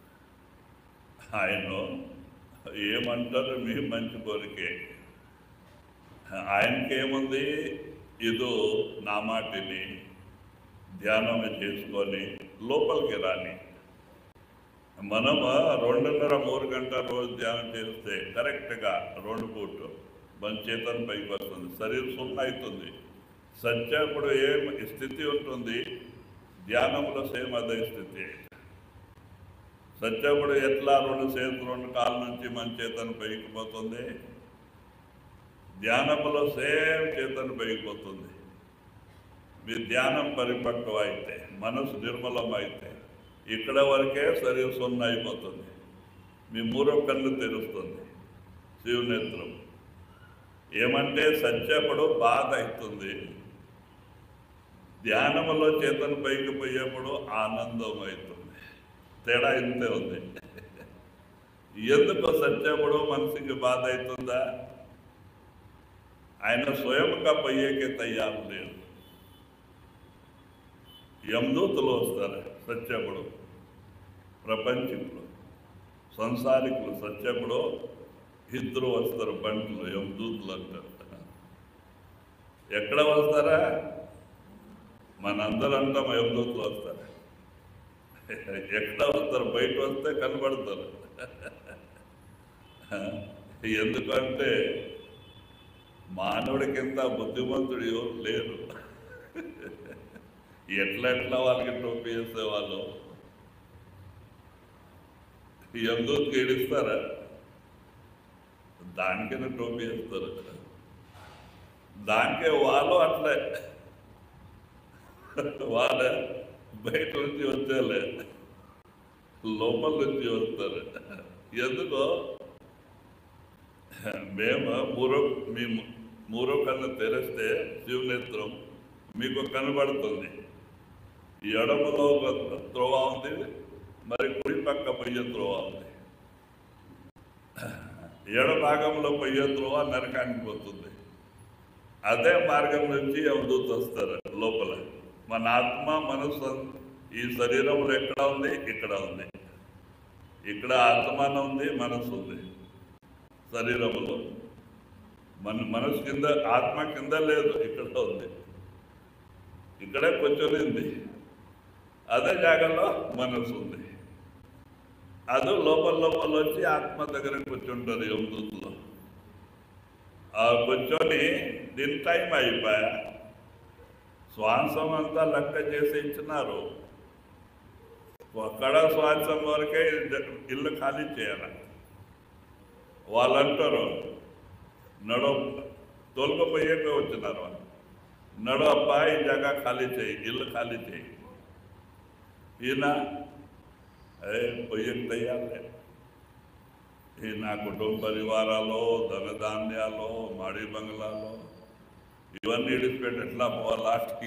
ఆయన ఏమంటారు, మీ మంచి కోరికే. ఆయనకేముంది, ఇదో నా మాటిని ధ్యానం చేసుకొని లోపలికి రాని. మనం 2.5-3 గంటల రోజు ధ్యానం చేస్తే కరెక్ట్గా 2 పూట్లు మన చేతన పైకి వస్తుంది, శరీరం సున్న అవుతుంది. సత్యప్పుడు ఏం స్థితి ఉంటుంది, ధ్యానంలో సేమ్ అదే స్థితి. సత్యప్పుడు ఎట్లా 2 చేతులు 2 కాళ్ళ నుంచి మన చేతన పైకి పోతుంది, ధ్యానంలో సేమ్ చేతన పైకి పోతుంది. మీ ధ్యానం పరిపక్వం అయితే, మనసు నిర్మలం అయితే ఇక్కడ వరకే శరీరం సున్న అయిపోతుంది. మీ 3వ కన్ను తెరుస్తుంది, శివనేత్రం. ఏమంటే సత్యప్పుడు బాధ అవుతుంది, ధ్యానంలో చేతన పైకి పోయేప్పుడు ఆనందం అవుతుంది. తేడా ఇంతే ఉంది. ఎందుకు సత్యప్పుడు మనసుకి బాధ అవుతుందా? ఆయన స్వయంగా పోయేకే తయారు లేదు. యమదూతలు వస్తారు సత్యప్పుడు, ప్రపంచంలో సంసారికులు. సత్యప్పుడు ఇద్దరు వస్తారు, బంట్లు యమదూతలు అంటారు. ఎక్కడ వస్తారా? మనందరూ అంటాం యమదూతలు వస్తారు. ఎక్కడ వస్తారు? బయట వస్తే కనబడతారు. ఎందుకంటే మానవుడికి ఎంత బుద్ధిమంతుడు ఎవరు లేరు. ఎట్లా వాళ్ళకి టోపీ వేసేవాళ్ళు యమదూతకి ఏడిస్తారా? దానికైనా టోపీ వేస్తారు. దానికే వాళ్ళు అట్లే వాళ్ళ బయట నుంచి వచ్చేలే, లోపల నుంచి వస్తారు. ఎందుకో మేము మూడో కన్ను తెరిస్తే శివనేత్రం మీకు కనబడుతుంది. ఎడమలో ఒక త్రోవ ఉంది, మరి కుడి పక్క పొయ్యే త్రోవ ఉంది. ఎడ భాగంలో పొయ్యే త్రోవ నరకానికి పోతుంది. అదే మార్గం నుంచి యమదూత వస్తారు లోపల. మన ఆత్మ మనసు ఈ శరీరంలో ఎక్కడ ఉంది? ఇక్కడ ఉంది. ఇక్కడ ఆత్మాన ఉంది, మనసు ఉంది శరీరంలో. మనసు కింద, ఆత్మ కింద లేదు, ఇక్కడ ఉంది. ఇక్కడే కూర్చొనింది. అదే జాగంలో మనసు ఉంది. అది లోపల వచ్చి ఆత్మ దగ్గర కూర్చుంటారు యమదూతలో. కూర్చొని దీని టైం అయిపోయా, శ్వాసం అంతా లెక్క చేసి ఇచ్చినారు, అక్కడ శ్వాసం వరకే ఇల్లు ఖాళీ చేయాలి. వాళ్ళు అంటారు నడు తోలుకపోయాక వచ్చినారు వాళ్ళు, నడు అబ్బా ఈ జగ ఖాళీ చేయి, ఇల్లు ఖాళీ చేయి. ఈయన పొయ్యకు తయ్యాలే, ఈ నా కుటుంబ పరివారాలు, ధనధాన్యాలు, మాడి బంగ్లాలు ఇవన్నీ ఇడిచిపెట్టి ఎట్లా పోవాలి లాస్ట్కి.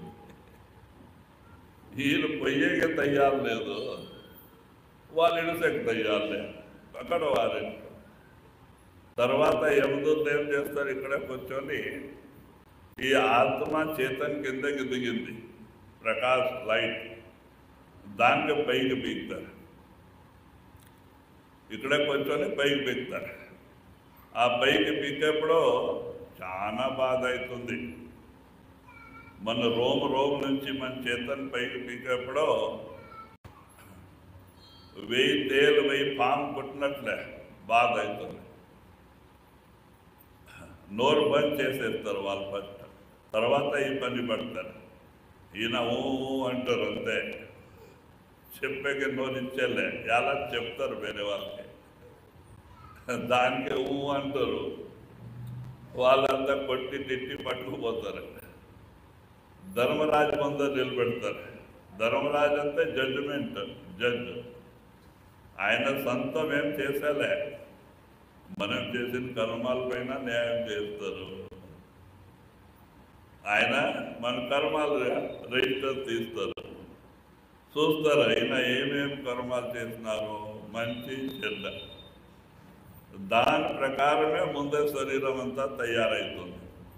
వీళ్ళు పొయ్యేకి తయ్యారు లేదు, వాళ్ళు ఇడిసేకి తయ్యారు లేదు. అక్కడ వారి తర్వాత యమదూతలు ఏం చేస్తారు, ఇక్కడ కూర్చొని ఈ ఆత్మ చేతన్ కిందకి దిగింది, ప్రకాశ్ లైట్, దానికి పైకి పీకుతారు. ఇక్కడ కూర్చొని పైకి పీకుతారు. ఆ పైకి పీకేప్పుడు చాలా బాధ అవుతుంది. మన రోమ్ నుంచి మన చేతన్ పైకి పీకేప్పుడు 1000 తేలు 1000 పాము కొట్టినట్లే బాధ అవుతుంది. నోరు బంద్ చేసేస్తారు వాళ్ళు ఫస్ట్, తర్వాత ఈ పని పడతారు. ఈయన ఊ అంటారు అంతే, చెప్పేకి నోరు ఇచ్చేలే, ఎలా చెప్తారు వేరే వాళ్ళకి, దానికి ఊ అంటారు. వాళ్ళంతా కొట్టి తిట్టి పట్టుకుపోతారు. ధర్మరాజు ముందర నిలబెడతారు. ధర్మరాజు అంటే జడ్జిమెంట్, జడ్జ్. ఆయన సొంతం ఏం చేసేలే, మనం చేసిన కర్మాలపైన న్యాయం చేస్తారు. ఆయన మన కర్మాలు రిజిస్టర్ తీస్తారు, చూస్తారు ఆయన ఏమేమి కర్మాలు చేసినారో, మంచి చెడ్డ. దాని ప్రకారమే ముందే శరీరం అంతా తయారవుతుంది.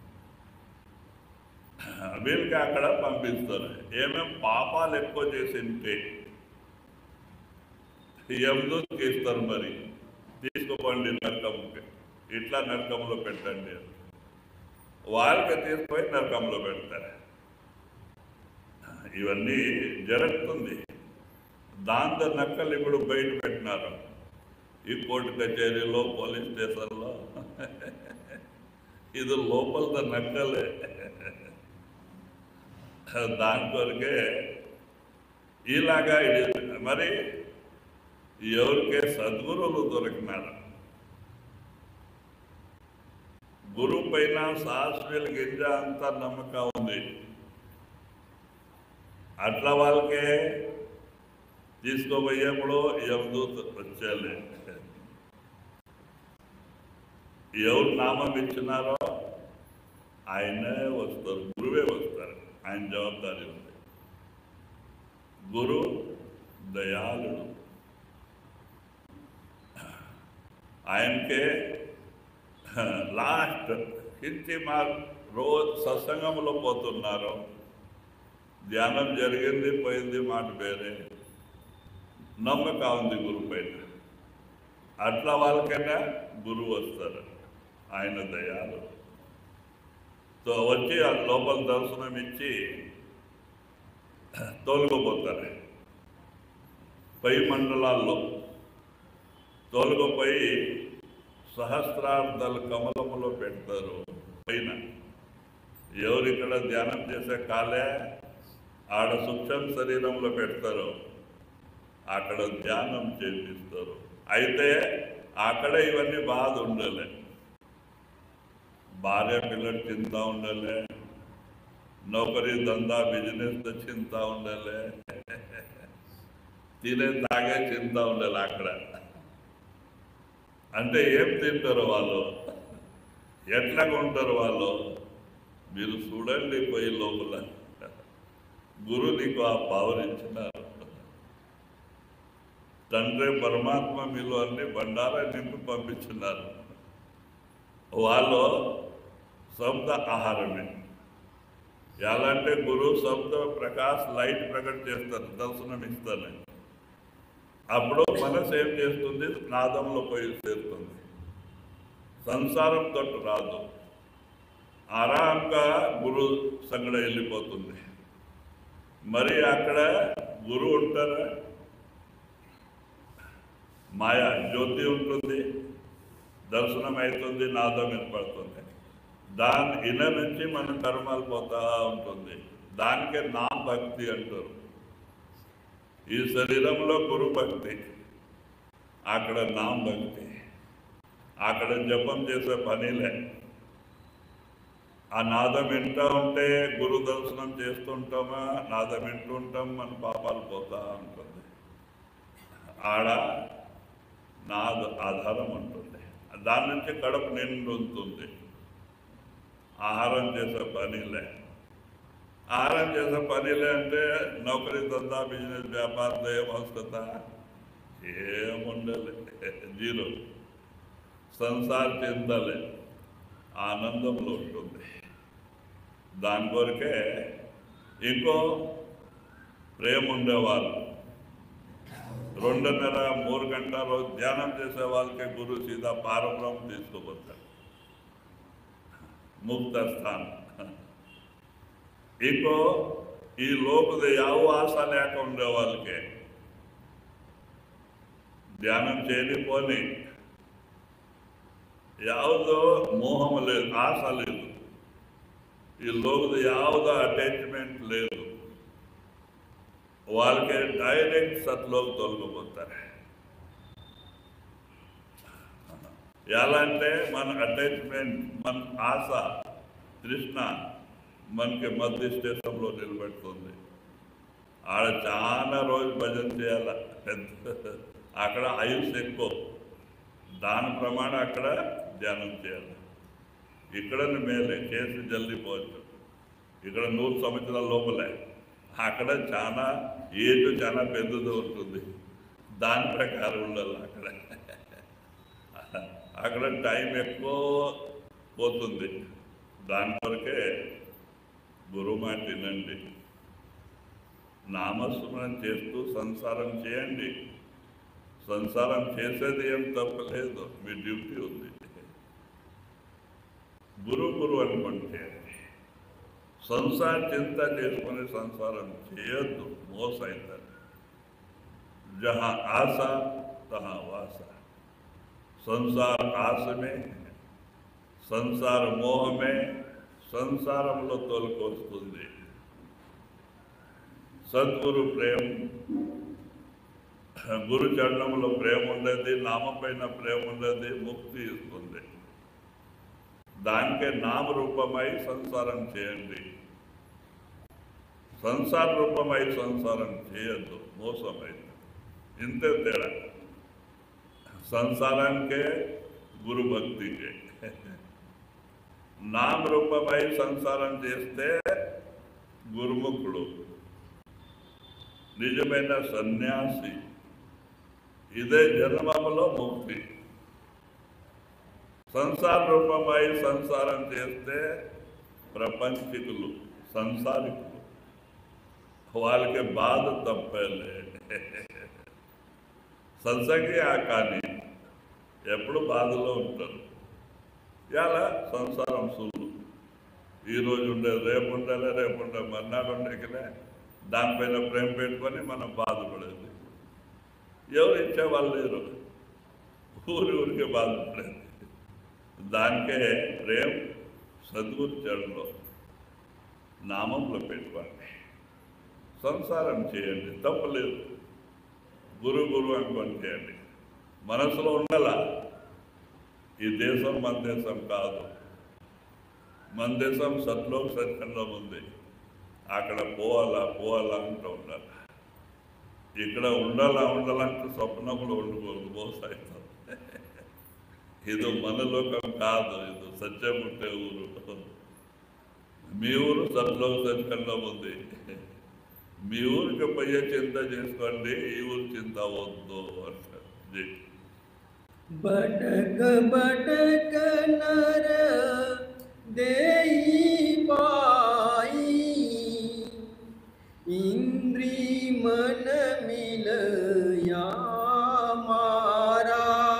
వీళ్ళకి అక్కడ పంపిస్తారు. ఏమేమి పాపాలు ఎక్కువ చేసింటే యమదూతకి ఇస్తారు, మరి తీసుకోపోండి నరకంకి, ఇట్లా నరకంలో పెట్టండి. వాళ్ళకి తీసుకుపోయి నరకంలో పెడతారు. ఇవన్నీ జరుగుతుంది. దాంతో నక్కలు ఇప్పుడు బయట పెట్టినారు, ఈ కోర్టు కచేరీలో, పోలీస్ స్టేషన్లో. ఇది లోపల నక్కలే. దాని కొరకే ఇలాగా ఇది. మరి ఎవరికే సద్గురువులు దొరికినారు, గురువు పైన శాస్త్రీయుల గింజ అంతా నమ్మకం ఉంది, అట్లా వాళ్ళకే తీసుకోబోయేప్పుడు యమదూత వచ్చేలే. ఎవరు నామం ఇచ్చినారో ఆయనే వస్తారు, గురువే వస్తారు. ఆయన జవాబారి ఉంది. గురు దయాళుడు, ఆయనకే లాస్ట్ కించి మా రోజు సత్సంగంలో పోతున్నారు, ధ్యానం జరిగింది పోయింది మాట వేరే, నమ్మకం ఉంది గురువు పైన. అట్లా వాళ్ళకైనా గురువు వస్తారు, ఆయన దయాలు. సో వచ్చి ఆ లోపల దర్శనం ఇచ్చి తోలుకుపోతారు. పై మండలాల్లో తోలుకుపోయి సహస్రార్థాలు కమలములో పెడతారు. పైన ఎవరు ఇక్కడ ధ్యానం చేసే కాలే ఆడ సూక్ష్మ శరీరంలో పెడతారు, అక్కడ ధ్యానం చేపిస్తారు. అయితే అక్కడ ఇవన్నీ బాధ ఉండాలి, భార్య పిల్లలు చింత ఉండాలి, నౌకరీ దందా బిజినెస్ చింత ఉండాలి, తినే తాగే చింత ఉండాలి. అక్కడ అంటే ఏం తింటారు వాళ్ళు, ఎట్లాగా ఉంటారు వాళ్ళు, మీరు చూడండి. పోయి లోపల గురువు నీకు ఆ పవర్ ఇచ్చినారు. తండ్రి పరమాత్మ మీరు అన్ని బండారా నింపి పంపించున్నారు. వాళ్ళు శబ్ద ఆహారమే. ఎలా అంటే గురువు శబ్ద ప్రకాశ్ లైట్ ప్రకట చేస్తారు, దర్శనం ఇస్తారు. అప్పుడు మనసు ఏం చేస్తుంది, నాదంలో పోయి చేరుతుంది, సంసారం తోటి రాదు, ఆరాంగా గురు సంగడ వెళ్ళిపోతుంది. మరి అక్కడ గురువు ఉంటారా, మాయా జ్యోతి ఉంటుంది, దర్శనం అవుతుంది, నాదం వినపడుతుంది. దాని ఇళ్ళ నుంచి మన కర్మాలు పోతా ఉంటుంది. దానికే నా భక్తి అంటారు. ఈ శరీరంలో గురు భక్తి, అక్కడ నా భక్తి. అక్కడ జపం చేసే పనిలే. ఆ నాదం వింటూ ఉంటే గురు దర్శనం చేస్తుంటామా, నాదం వింటూ ఉంటాం, మన పాపాలు పోతా ఉంటుంది. ఆడ నాద ఆధారం ఉంటుంది. దాని నుంచి కడుపు నిండు ఉంటుంది. ఆహారం చేసే పనిలే. ఆహారం చేసే పనిలే అంటే నౌకరీ, దందా, బిజినెస్, వ్యాపారం, దయం, అవసరత ఏముండలే, జీరో. సంసార చింతలే, ఆనందంలో ఉంటుంది. దాని కొరకే ఇంకో ప్రేమ ఉండేవాళ్ళు 2.5-3 గంటల రోజు ధ్యానం చేసే వాళ్ళకి గురు సీదా పారబ్రహ్మ తీసుకుపోతాడు, ముక్త స్థానం. ఇంకో ఈ లోపల ಯಾವ ఆశ లేక ఉండే వాళ్ళకి ధ్యానం చేయని పోని, ಯಾವುದೋ మోహం లేదు, ఆశ లేదు, ఈ లోపల ಯಾವುದೋ అటాచ్మెంట్ లేదు, వాళ్ళకి డైరెక్ట్ సత్లోకి తొలగిపోతారు. ఎలా అంటే మన అటాచ్మెంట్, మన ఆశ, తృష్ణ మనకి మధ్య స్టేషన్లో నిలబెడుతుంది. ఆడ చాలా రోజు భజన చేయాల, అక్కడ ఆయుష్ ఎక్కువ, దాని ప్రమాణం అక్కడ ధ్యానం చేయాలి. ఇక్కడ మేలే చేసి జల్దీ పోవచ్చు. ఇక్కడ 100 సంవత్సరాల లోపలే, అక్కడ చాలా ఏజ్ చాలా పెద్దది ఉంటుంది. దాని ప్రకారం ఉండాలి. అక్కడ టైం ఎక్కువ పోతుంది. దాని కొరకే గురువు మాట వినండి, నామస్మరణ చేస్తూ సంసారం చేయండి. సంసారం చేసేది ఏం తప్పలేదు, మీ డ్యూటీ ఉంది. గురు అనుకుంటే సంసార చింత చేసుకుని సంసారం చేయొద్దు, మోస అవుతారు. జహా ఆశ తహా వాస. సంసార ఆశమే, సంసార మోహమే సంసారంలో తోలుకొస్తుంది. సద్గురు ప్రేమ, గురు చరణంలో ప్రేమ ఉండేది, నామపైన ప్రేమ ఉండేది, ముక్తి ఇస్తుంది. దానికే నామరూపమై సంసారం చేయండి. సంసార రూపమై సంసారం చేయొద్దు, మోసమైంది. ఇంతే తేడా. సంసారానికే గురు భక్తికే. నామరూపమై సంసారం చేస్తే గురుముఖుడు, నిజమైన సన్యాసి. ఇదే జన్మలో ముక్తి. సంసార రూపమై సంసారం చేస్తే ప్రపంచికులు, సంసారికులు. వాళ్ళకి బాధ తప్పలే. సత్సంగి కానీ ఎప్పుడు బాధలో ఉంటారు. ఇలా సంసారం సులువు. ఈరోజు ఉండేది రేపు ఉండాలి, రేపు ఉండాలి, మర్నాడు ఉండేకలే. దానిపైన ప్రేమ పెట్టుకొని మనం బాధపడేది. ఎవరు ఇచ్చేవాళ్ళు లేరు, ఊరికే బాధపడేది. దానికే ప్రేమ సద్గురు చరణంలో నామంలో పెట్టుకోండి. సంసారం చేయండి, తప్పలేదు. గురు అనుకొని చేయండి. మనసులో ఉండాల, ఈ దేశం మన దేశం కాదు. మన దేశం సత్లోక సత్యంలో ఉంది. అక్కడ పోవాలా అంటూ ఉండాలి. ఇక్కడ ఉండాలంటే స్వప్నంలో ఉండిపోదు, మోసవుతాం. ఇది మన లోకం కాదు, ఇది సత్యం ఉంటే ఊరు. మీ ఊరు సత్లోక సత్యంలో ఉంది. మీ ఊరికి పోయే చింత చేసుకోండి, ఈ ఊరు చింత వద్దు అంటారు. भटक भटक नर देई पाई, इंद्री मन मिलया मारा।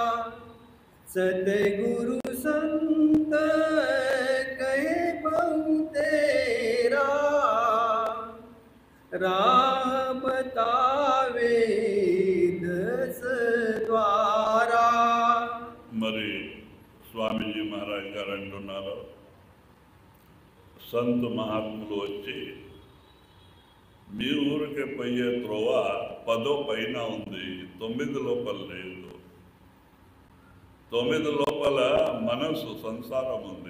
सतगुरु संत कहे बहु तेरा, राह बतावे दस द्वारा। మరి వింటున్నారో సంత్ మహాత్ములు వచ్చి మీ ఊరికి పోయే త్రోవ 10 పైన ఉంది, 9 లోపల లేదు. 9 లోపల మనసు సంసారం ఉంది.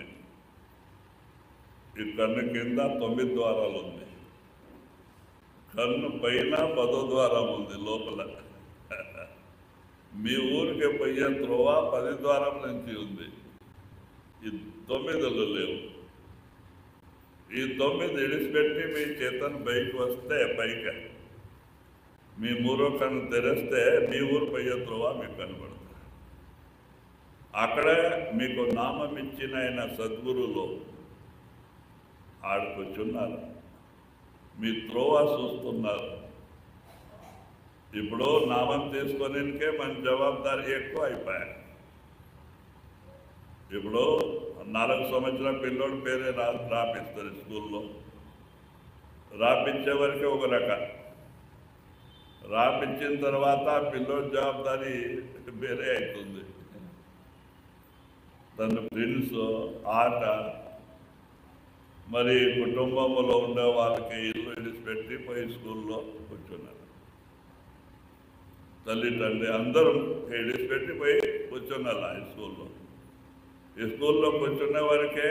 ఈ కన్ను కింద 9 ద్వారాలు ఉంది. కన్ను పైన 10 ద్వారం ఉంది లోపల. మీ ఊరికి పోయే త్రోవ 10 ద్వారం నుంచి ఉంది. ఈ 9 లేవు. ఈ 9 ఇడిచిపెట్టి మీ చేతను పైకి వస్తే పైకి మీ మూడో కన్ను తెరిస్తే మీ ఊరు పోయే త్రోవ మీకు కనబడుతుంది. అక్కడే మీకు నామం ఇచ్చిన ఆయన సద్గురులో ఆడుకొచ్చున్నారు. మీ త్రోవ చూస్తున్నారు. ఇప్పుడు నామం తీసుకొనికే మన జవాబారి ఎక్కువ అయిపోయాయి. ఇప్పుడు 4 సంవత్సరాల పిల్లోడు పేరే రాపిస్తారు స్కూల్లో. రాపించే వరకే ఒక రకం. రాపించిన తర్వాత పిల్లోడి జవాబారి వేరే అవుతుంది. తన ఫ్రెండ్స్, ఆట, మరి కుటుంబంలో ఉండే వాళ్ళకి ఇల్లు విడిచిపెట్టి పోయి స్కూల్లో కూర్చున్నారు. తల్లిదండ్రి అందరూ విడిచిపెట్టి పోయి కూర్చున్నారు ఆ స్కూల్లో. ఈ స్కూల్లో కూర్చున్న వరకే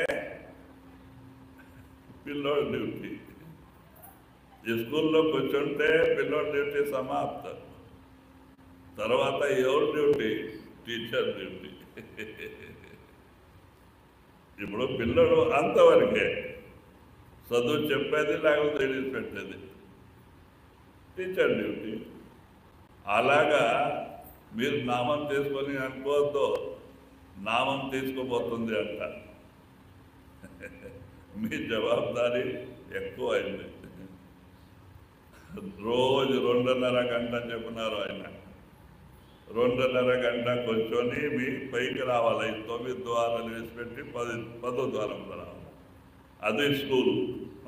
పిల్లోడి డ్యూటీ. ఈ స్కూల్లో కూర్చుంటే పిల్లోడి డ్యూటీ సమాప్తం. తర్వాత ఎవరి డ్యూటీ? Teacher duty. ఇప్పుడు పిల్లడు అంతవరకే చదువు చెప్పేది, లేకపోతే విడిచిపెట్టేది టీచర్ డ్యూటీ. అలాగా మీరు నామం తీసుకొని అనుకోవద్దు, నామం తీసుకోబోతుంది అంట. మీ జవాబారి ఎక్కువ అయింది. రోజు 2.5 గంట చెప్పినారు ఆయన. 2.5 గంట కూర్చొని మీ పైకి రావాలి. 9 ద్వారాలు వేసిపెట్టి 10 ద్వారంలో రావాలి. అది స్కూల్.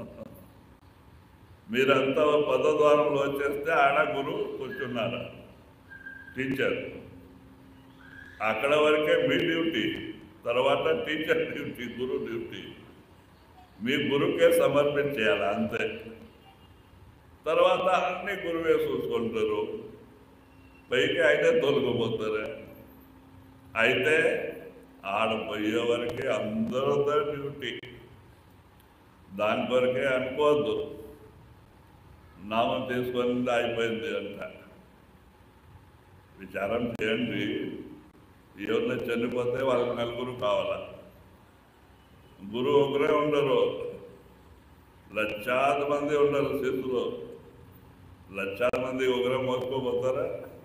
మీరంతా 10 ద్వారంలో వచ్చేస్తే ఆడ గురువు కూర్చున్నారు, టీచర్. అక్కడ వరకే మీ డ్యూటీ. తర్వాత టీచర్ డ్యూటీ, గురువు డ్యూటీ. మీ గురువుకే సమర్పించేయాలి అంతే. తర్వాత అన్ని గురువే చూసుకుంటారు. పైకి అయితే తొలగిపోతారు. అయితే ఆడపోయే వరకే అందరితో డ్యూటీ. దాని కొరకే అనుకోవద్దు నామం తీసుకొని అయిపోయింది అంట. విచారం చేయండి. ఎవరిని చనిపోతే వాళ్ళకి 4 కావాలా? గురువు ఒకరే ఉండరు, లక్షాది మంది ఉండరు. శిష్యులు లక్షాది మంది ఒకరే మోసుకోపోతారా?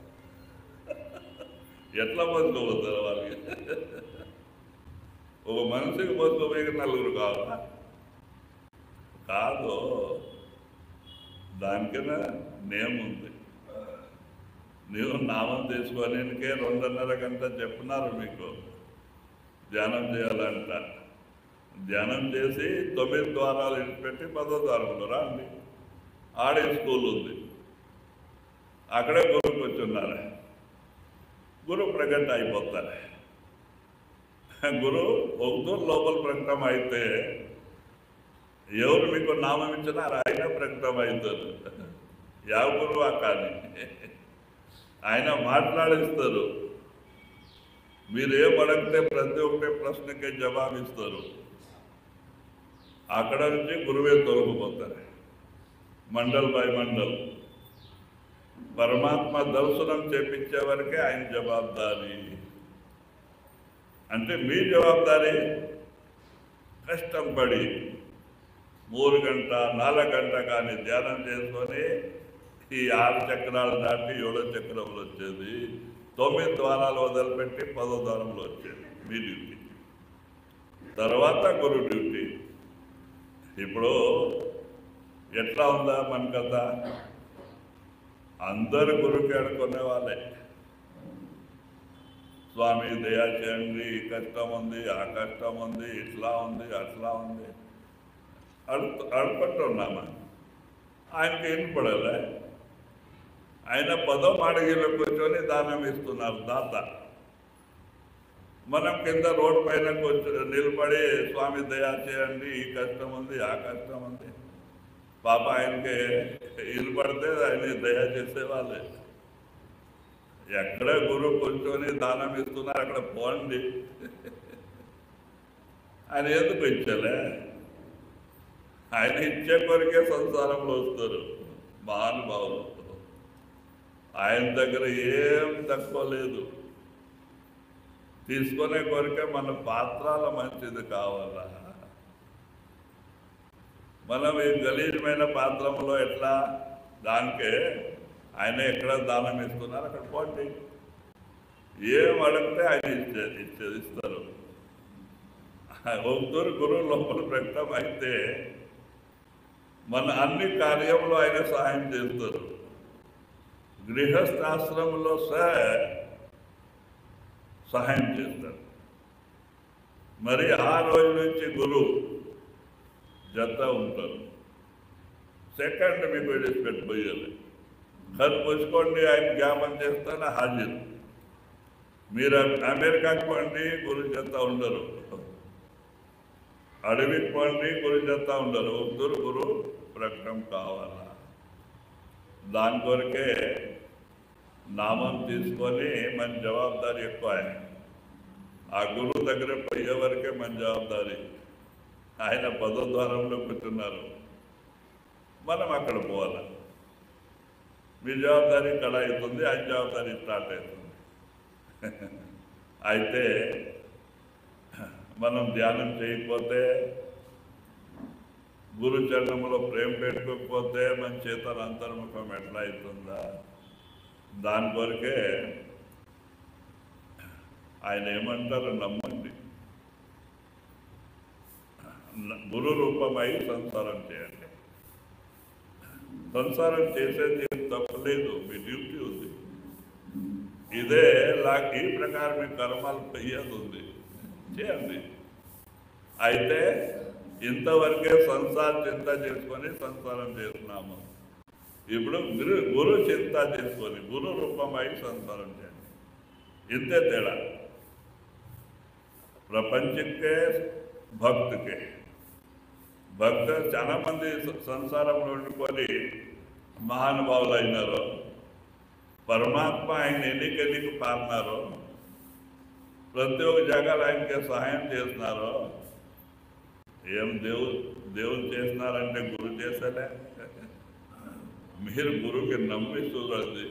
ఎట్లా మోసుకోపోతారా వాళ్ళకి? ఒక మనిషికి మోసుకోపోయి 4 కావాలా? కాదు. దానికైనా నేమ్ ఉంది. నీవు నామం తీసుకోనికే 2.5 గంట చెప్పినారు మీకు ధ్యానం చేయాలంట. ధ్యానం చేసి 9 ద్వారాలు విడిచిపెట్టి 10 ద్వారంలో రండి. ఆడే స్కూల్ ఉంది. అక్కడే గురువు కూర్చున్నారు. గురువు ప్రకటన అయిపోతారు. గురువు ఒకరు లోపల ప్రకటన అయితే ఎవరు మీకు నామం ఇచ్చినారు ఆయన ప్రకటన అవుతారు. ಯಾವ గురువు కానీ ఆయన మాట్లాడిస్తారు. మీరు ఏం అడిగితే ప్రతి ఒక్కటే ప్రశ్నకే జవాబిస్తారు. అక్కడ నుంచి గురువే తొలగిపోతారు. మండల్ బై మండల్ పరమాత్మ దర్శనం చేపించే వరకే ఆయన జవాబారి. అంటే మీ జవాబారి కష్టం పడి 3 గంట 4 గంట కానీ ధ్యానం చేసుకొని ఈ 6 చక్రాలు దాటి 7వ చక్రంలో వచ్చేది. 9 ద్వారాలు వదిలిపెట్టి 10వ ద్వారంలో వచ్చేది మీ డ్యూటీ. తర్వాత గురు డ్యూటీ. ఇప్పుడు ఎట్లా ఉందా మన కథ? అందరు గురువుకి ఆడుకునే వాళ్ళే. స్వామి దయా చేయండి, ఈ కష్టం ఉంది, ఆ కష్టం ఉంది, ఇట్లా ఉంది, అట్లా ఉంది అడుకుంటున్నామా? ఆయనకి వినపడలే. ఆయన 10వ మాడగిలో కూర్చొని దానం ఇస్తున్నారు దాత. మనం కింద రోడ్డు పైన కొంచెం నిలబడి స్వామి దయా చేయండి, ఈ కష్టం ఉంది, ఆ కష్టం ఉంది. పాప ఆయనకి ఇల్లు పడితే ఆయన దయా చేసేవాళ్ళే. ఎక్కడ గురువు కూర్చొని దానం ఇస్తున్నారు అక్కడ పోండి. ఆయన ఎందుకు ఇచ్చలే? ఆయన ఇచ్చే కొరికే సంసారంలో వస్తారు మహానుభావులు. ఆయన దగ్గర ఏం తక్కువ లేదు. తీసుకునే కొరికే మన పాత్రల మంచిది కావాలా. మనం ఈ గలీజమైన పాత్రలో ఎట్లా దానికే ఆయన ఎక్కడ దానం ఇస్తున్నారు అక్కడ పోండి. ఏం అడిగితే ఆయన ఇస్తారు. ఒకరు గురువు లోపల పెట్టడం అయితే మన అన్ని కార్యంలో ఆయన సహాయం చేస్తారు. గృహస్థాశ్రమంలో సహాయం చేస్తారు. మరి ఆ రోజు నుంచి గురువు జత ఉంటారు. సెకండ్ మీకు విడిచిపెట్టిపోయాలి. కళ్ళు పుచ్చుకోండి, ఆయన జ్ఞాపం చేస్తాను హాజరు. మీరు అమెరికాకి పోండి, గురు జత ఉండరు. అడవికి పోండి, గురు జత ఉండరు. ఒకరు గురు ప్రకటన కావాలా. దాని కొరకే నామం తీసుకొని మన జవాబుదారీ ఎక్కువ. ఆ గురువు దగ్గర పోయే వరకే మన జవాబుదారీ. ఆయన పదద్వారంలో కూర్చున్నారు, మనం అక్కడ పోవాలి. మీ జవాబుదారీ ఇక్కడ అవుతుంది, ఆయన జవాబుదారీ స్టార్ట్ అవుతుంది. అయితే మనం ధ్యానం చేయకపోతే, గురు చరణంలో ప్రేమ పెట్టుకోకపోతే మన చేతన అంతర్ముఖం ఎట్లా అవుతుందా? దాని కొరకే ఆయన ఏమంటారు, నమ్మండి, గురు రూపమై సంసారం చేయండి. సంసారం చేసేది ఏం తప్పలేదు, మీ డ్యూటీ ఉంది. ఇదే ఈ ప్రకారం మీ కర్మాలు పెయ్యేది ఉంది, చేయండి. అయితే ఇంతవరకే సంసార చింత చేసుకొని సంసారం చేస్తున్నాము. ఇప్పుడు గురు చింత చేసుకొని గురు రూపమై సంసారం చేయండి. ఇంతే తేడా. ప్రపంచకే భక్తికే. భక్తులు చాలా మంది సంసారంలో ఉండుకొని మహానుభావులు అయినారు. పరమాత్మ ఆయన ఎన్నికెన్నికి పారినారు. ప్రతి ఒక్క జగాలు ఆయనకి సహాయం చేస్తున్నారు. ఏం దేవుడు చేస్తున్నారంటే గురు చేశాలే. మీరు గురువుకి నమ్మి చూడండి.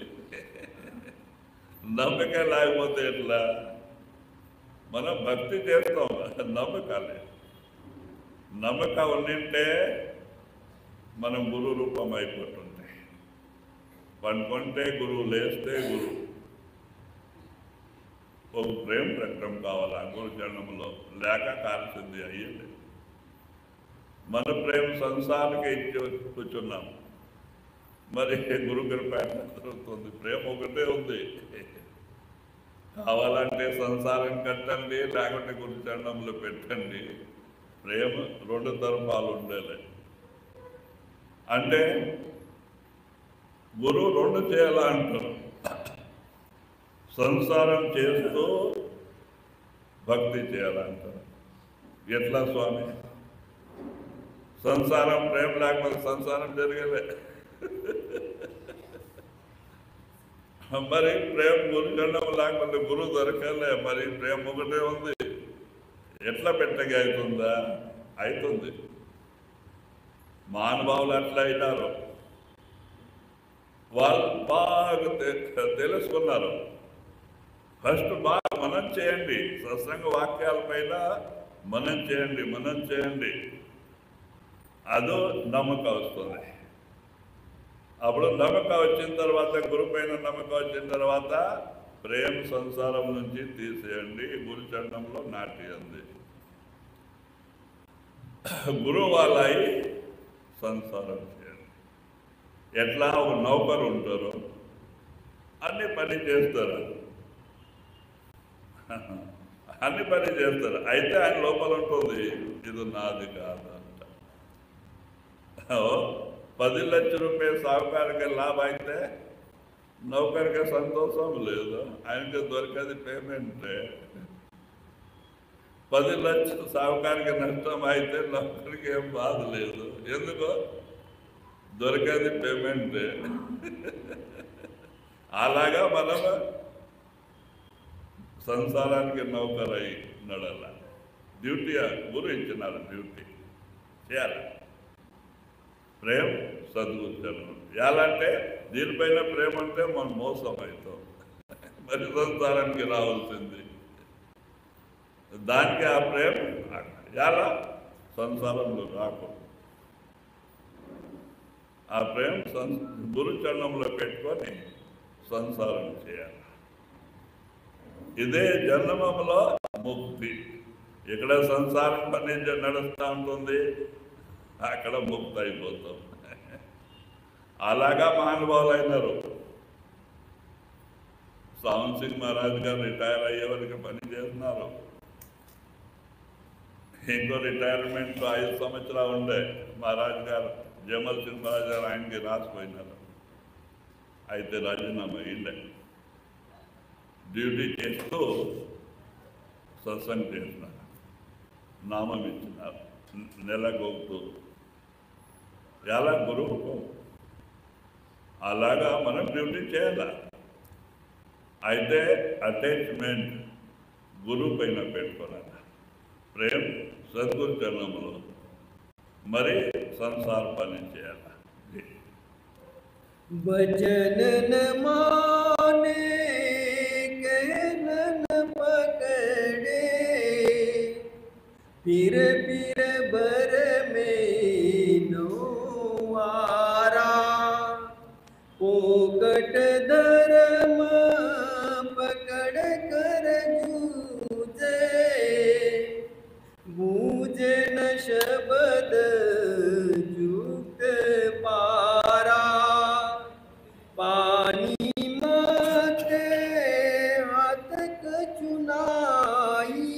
నమ్మక లేకపోతే ఎట్లా? మనం భక్తి చేస్తాం, నమ్మకాలే. నమ్మక ఉండింటే మనం గురు రూపం అయిపోతుంటే. పనుకుంటే గురువు, లేస్తే గురువు. ఒక ప్రేమ ప్రకటన కావాలి ఆ గురు చరణంలో, లేక కాల్సింది అయ్యింది. మన ప్రేమ సంసారానికి ఇచ్చి కూర్చున్నాం. మరి గురు కృప జరుగుతుంది. ప్రేమ ఒకటే ఉంది. కావాలంటే సంసారం కట్టండి, లేకుంటే గురు చరణంలో పెట్టండి. ప్రేమ రెండు తరపాలు ఉండేది. అంటే గురువు రెండు చేయాలా అంటారు. సంసారం చేస్తూ భక్తి చేయాలంటారు. ఎట్లా స్వామి? సంసారం ప్రేమ లేకపోతే సంసారం జరిగేదే. మరి ప్రేమ గురు చరణం లేకపోతే గురువు దొరకలే. మరి ప్రేమ ఒకటే ఉంది. ఎట్లా పెట్టగా అవుతుందా? అవుతుంది. మహానుభావులు అట్లా అయినారు. వాళ్ళు బాగా తెలుసుకున్నారు. ఫస్ట్ బాగా మనం చేయండి, సత్సంగ వాక్యాల పైన మనం చేయండి. అదో నమ్మకం వస్తుంది. అప్పుడు నమ్మకం వచ్చిన తర్వాత, గురు పైన నమ్మకం వచ్చిన తర్వాత ప్రేమ సంసారం నుంచి తీసేయండి, గురు చరణంలో నాటేయండి. గురువు వాళ్ళై సంసారం చేయండి. ఎట్లా? ఒక నౌకరు ఉంటారు, అన్ని పని చేస్తారు. అయితే ఆయన లోపల ఉంటుంది, ఇది నాది కాదు అంట. 10 లక్షల రూపాయలు సాగుకారికి లాభం అయితే నౌకరికి సంతోషం లేదు. ఆయనకి దొరికేది పేమెంటే. 10 లక్షలు సాహుకారికి నష్టం అయితే నౌకరికి ఏం బాధ లేదు. ఎందుకో దొరికేది పేమెంట్. అలాగా మనం సంసారానికి నౌకరై నడల. డ్యూటీ గురు ఇచ్చినారు, డ్యూటీ చేయాలి. ప్రేమ సద్గురు ఎలా అంటే దీనిపైన ప్రేమ అంటే మనం మోసం అవుతాం. మరి సంసారానికి రావాల్సింది దానికి ఆ ప్రేమ ఎలా సంసారంలో రాకూడదు. ఆ ప్రేమ గురు చరణంలో పెట్టుకొని సంసారం చేయాలి. ఇదే జన్మములో ముక్తి. ఇక్కడ సంసారం పని నడుస్తూ ఉంటుంది, అక్కడ ముక్తి అయిపోతాం. అలాగా మహానుభావులు అయినారు. సావన్ సింగ్ మహారాజ్ గారు రిటైర్ అయ్యే వరకు పని చేస్తున్నారు. ఇంకో రిటైర్మెంట్ 5 సంవత్సరాలు ఉండే మహారాజ్ గారు, జమల్ సింగ్ మహారాజ్ గారు ఆయనకి రాసిపోయినారు. అయితే రాజీనామా అయిండే. డ్యూటీ చేస్తూ సత్సంగం చేస్తున్నారు, నామం ఇచ్చినారు, నెలకొస్తూ ఎలా గురువు. అలాగా మనం డ్యూటీ చేయాలి. అయితే అటాచ్మెంట్ గురువు పైన పెట్టుకోవాలి. ప్రేమ సద్గురు చరణంలో మరి సంసార పని చేయాలి. भजन न माने कहन न पकड़े, फिर बर में नोवारा, पोकट धर्म पकड़ कर जूझे, गूंजे न शब्द जुग पारा, पानी माते हाथ कचुनाई,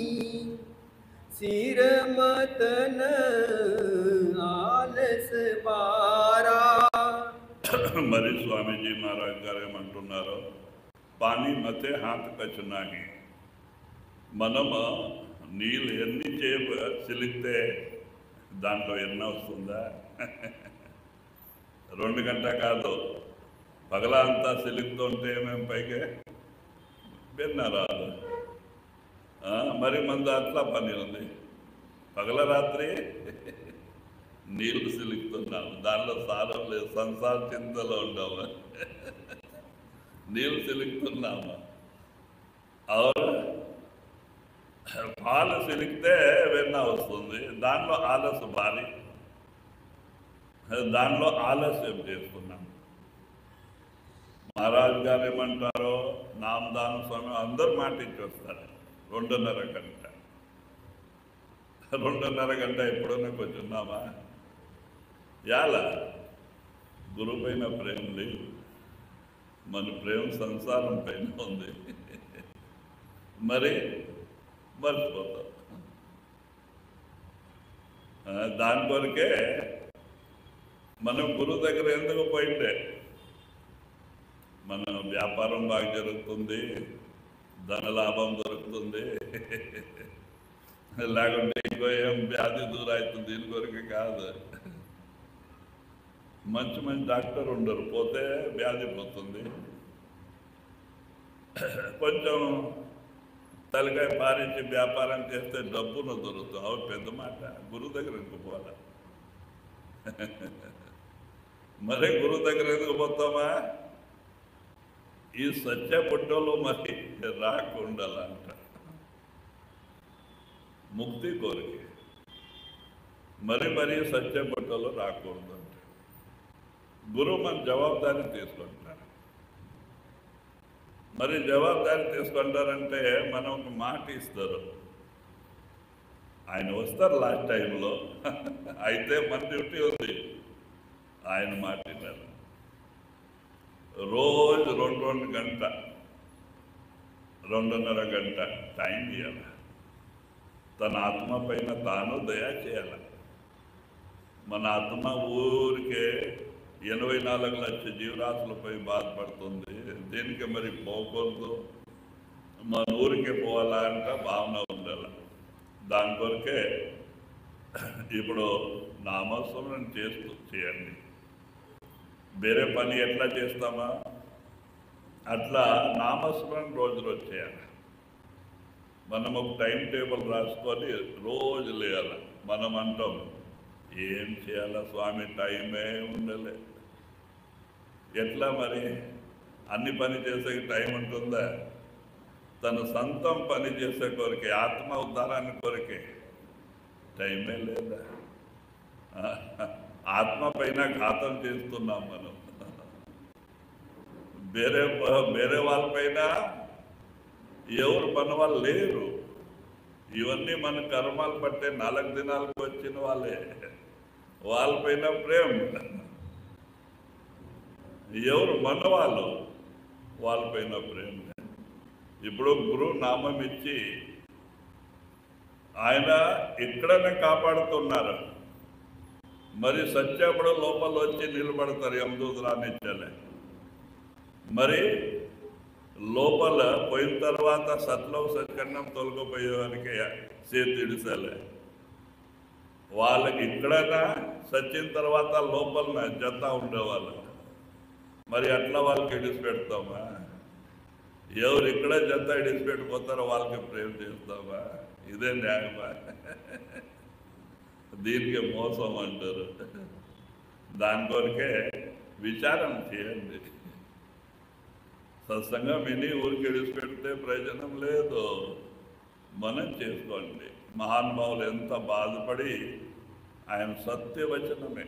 सिर मतन आलस बारा. మరి స్వామీజీ మహారాజ్ గారు ఏమంటున్నారు? పానీ మతే హాత్ కచునాయి. మనము నీళ్ళు ఎన్ని చిలికితే దాంట్లో ఎన్న వస్తుందా? 2 గంటల కాదు, పగల అంతా సిలుకుతుంటే మేము పైకి విన్నారాదు. మరి మంది అట్లా పని ఉంది. పగల రాత్రి నీళ్లు సిలుకుతున్నాము, దానిలో సారం లేదు, సంసార చింతలో ఉండవు. నీళ్ళు సిలుకుతున్నాము. అవును, పాలు సిలికితే వెన్న వస్తుంది, దానిలో ఆలస్యం భారీ, దానిలో ఆలస్యం చేసుకున్నాం. మహారాజు గారు ఏమంటారో నామదాన స్వామి అందరూ మాటించి వస్తారు. 2:30 గంట 2:30 గంట ఎప్పుడన్నా కూర్చున్నామా? ఎలా గురువు పైన ప్రేమ లేదు, మన ప్రేమ సంసారం పైన ఉంది. మరి మర్చిపోతాం. దాని కొరకే మనం గురువు దగ్గర ఎందుకు పోయిండే? మన వ్యాపారం బాగా జరుగుతుంది, ధనలాభం దొరుకుతుంది, లేకుంటే ఇంకో ఏం వ్యాధి దూరం అవుతుంది, దీని కొరకే కాదు. మంచి మంచి డాక్టర్ ఉండరు, పోతే వ్యాధి పోతుంది. కొంచెం తలకాయ పారించి వ్యాపారం చేస్తే డబ్బును దొరుకుతుంది. అవి పెద్ద మాట. గురువు దగ్గర ఎందుకు పోవాలా? మరే గురువు దగ్గర ఎందుకు పోతామా? ఈ సత్య పుట్టలో మరి రాకుండాలంట, ముక్తి కోరిక మరి సత్య పుట్టలో రాకూడదు అంట. గురువు మన జవాబుదారీ తీసుకుంటారు. మరి జవాబుదారీ తీసుకుంటారంటే మనం ఒక మాట ఇస్తారు, ఆయన వస్తారు లాస్ట్ టైంలో, అయితే మన డ్యూటీ ఉంది. ఆయన మాట విన్నారు. రోజు 2 గంట 2:30 గంట టైం ఇవ్వాలి. తన ఆత్మ పైన తాను దయా చేయాలి. మన ఆత్మ ఊరికే 84 లక్షల జీవరాశులపై బాధపడుతుంది. దీనికి మరి పోకూడదు, మన ఊరికే పోవాలా అంటే భావన ఉండాలి. దాని కొరకే ఇప్పుడు నామస్మరణ చేయండి. వేరే పని ఎట్లా చేస్తామా అట్లా నామస్మరణ రోజు చేయాలి. మనం ఒక టైం టేబుల్ రాసుకొని రోజు లేయాలి. మనం అంటాం ఏం చేయాలా స్వామి, టైమే ఉండలే. ఎట్లా మరి అన్ని పని చేసే టైం ఉంటుందా? తన సొంతం పని చేసే కొరికే, ఆత్మ ఉద్ధారాన్ని కొరికే టైమే లేదా? ఆత్మ పైన ఘాతం చేస్తున్నాం మనం. వేరే వాళ్ళపైన ఎవరు మన వాళ్ళు లేరు. ఇవన్నీ మన కర్మాలు పట్టే 4 దినాలకు వచ్చిన వాళ్ళే. వాళ్ళపైన ప్రేమ. ఎవరు మన వాళ్ళు, వాళ్ళపైన ప్రేమ. ఇప్పుడు గురువు నామం ఇచ్చి ఆయన ఇక్కడనే కాపాడుతున్నారు. మరి సత్యప్పుడు లోపల వచ్చి నిలబడతారు యమదూత రానిచ్చలే. మరి లోపల పోయిన తర్వాత సత్లో సత్కన్నం తొలగిపోయేవారికి చేతి ఇడిసలే. వాళ్ళకి ఇక్కడైనా సచ్చిన తర్వాత లోపల జత ఉండేవాళ్ళు. మరి అట్లా వాళ్ళకి ఇడిసి పెడతామా? ఎవరు ఇక్కడ జత ఇడిసి పెట్టిపోతారో వాళ్ళకి ప్రేమ చేస్తామా? ఇదే న్యాయమా? దీనికి మోసం అంటారు. దాని కొరకే విచారం చేయండి. సత్సంగం విని ఊరికి విడిచిపెడితే ప్రయోజనం లేదు. మనం చేసుకోండి. మహానుభావులు ఎంత బాధపడి ఆయన సత్యవచనమే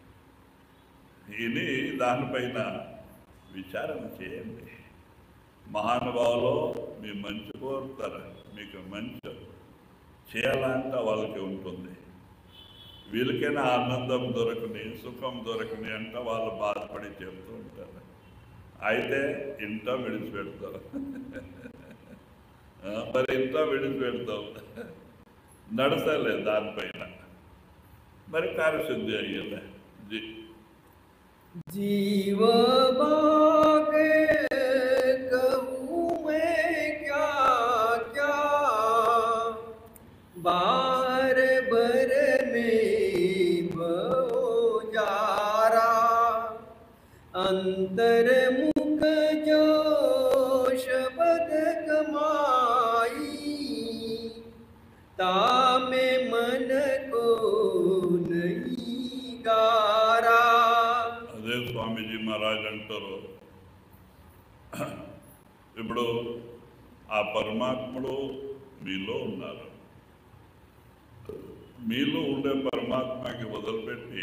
విని దానిపైన విచారణ చేయండి. మహానుభావులు మీ మంచి కోరుతారు. మీకు మంచి చేయాలంటే వాళ్ళకి ఉంటుంది. వీళ్ళకైనా ఆనందం దొరకని, సుఖం దొరకని అంటే వాళ్ళు బాధపడి చెప్తూ ఉంటారు. అయితే ఇంట్లో విడిచిపెడతావు. మరి ఇంట్లో విడిచిపెడతావు, నడసలే దానిపైన. మరి కార్యశుద్ధి అయ్యలే. जीव बागे कहूँ मैं क्या क्या, बार भर में जारा, अंतर मुख जो शब्द कमाई, तामे मन को नहीं गारा. అదే స్వామీజీ మహారాజ్ అంటారు. ఇప్పుడు ఆ పరమాత్ముడు మీలో ఉన్నారు. మీలో ఉండే పరమాత్మకి వదిలిపెట్టి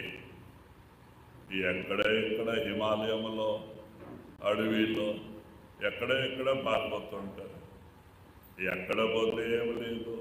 ఎక్కడ హిమాలయంలో, అడవిలో ఎక్కడ పారిపోతుంటారు. ఎక్కడ పోతే ఏం లేదు.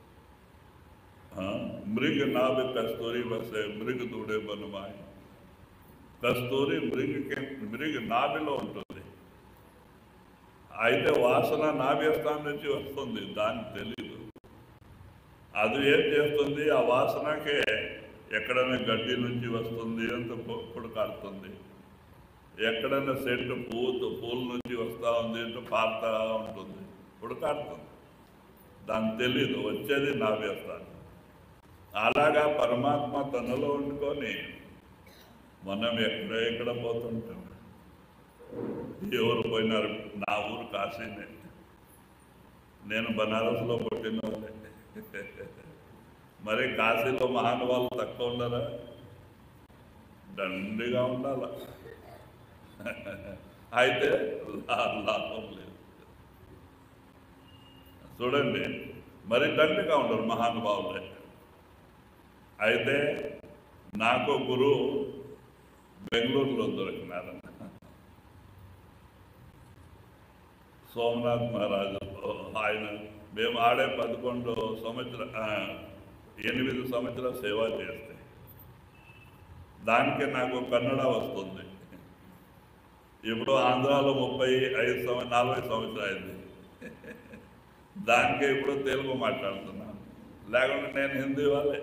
మృగ నాభి కస్తూరి బసే మృగ దూడే బనుమాయి. కస్తూరి మృగ నాభిలో ఉంటుంది. అయితే వాసన నాభి స్థానం నుంచి వస్తుంది, దానికి తెలీదు. అది ఏం చేస్తుంది? ఆ వాసనకే ఎక్కడైనా గడ్డి నుంచి వస్తుంది అంత పొడి కారుతుంది. ఎక్కడైనా చెట్టు పూల నుంచి వస్తూ ఉంది అంటే పారుతా ఉంటుంది, పొడి కారుతుంది. దానికి తెలీదు, వచ్చేది నాభి స్థానం. అలాగా పరమాత్మ తనలో వండుకొని మనం ఎక్కడ పోతుంటాం. ఎవరు పోయినారు? నా ఊరు కాశీనే. నేను బనారస్లో పుట్టిన వాళ్ళే. మరి కాశీలో మహానుభావులు తక్కువ ఉండరా? దండిగా ఉండాల. అయితే లాభం లేదు. చూడండి, మరి దండిగా ఉండరు మహానుభావులే. అయితే నాకు గురువు బెంగళూరులో దొరికినారు. సోమనాథ్ మహారాజు. ఆయన మేము ఆడే 8 సంవత్సరాల సేవ చేస్తే దానికి నాకు కన్నడ వస్తుంది. ఇప్పుడు ఆంధ్రాలో 40 సంవత్సరాలు అయింది. దానికే ఇప్పుడు తెలుగు మాట్లాడుతున్నాను. లేకుంటే నేను హిందీ వాళ్ళే.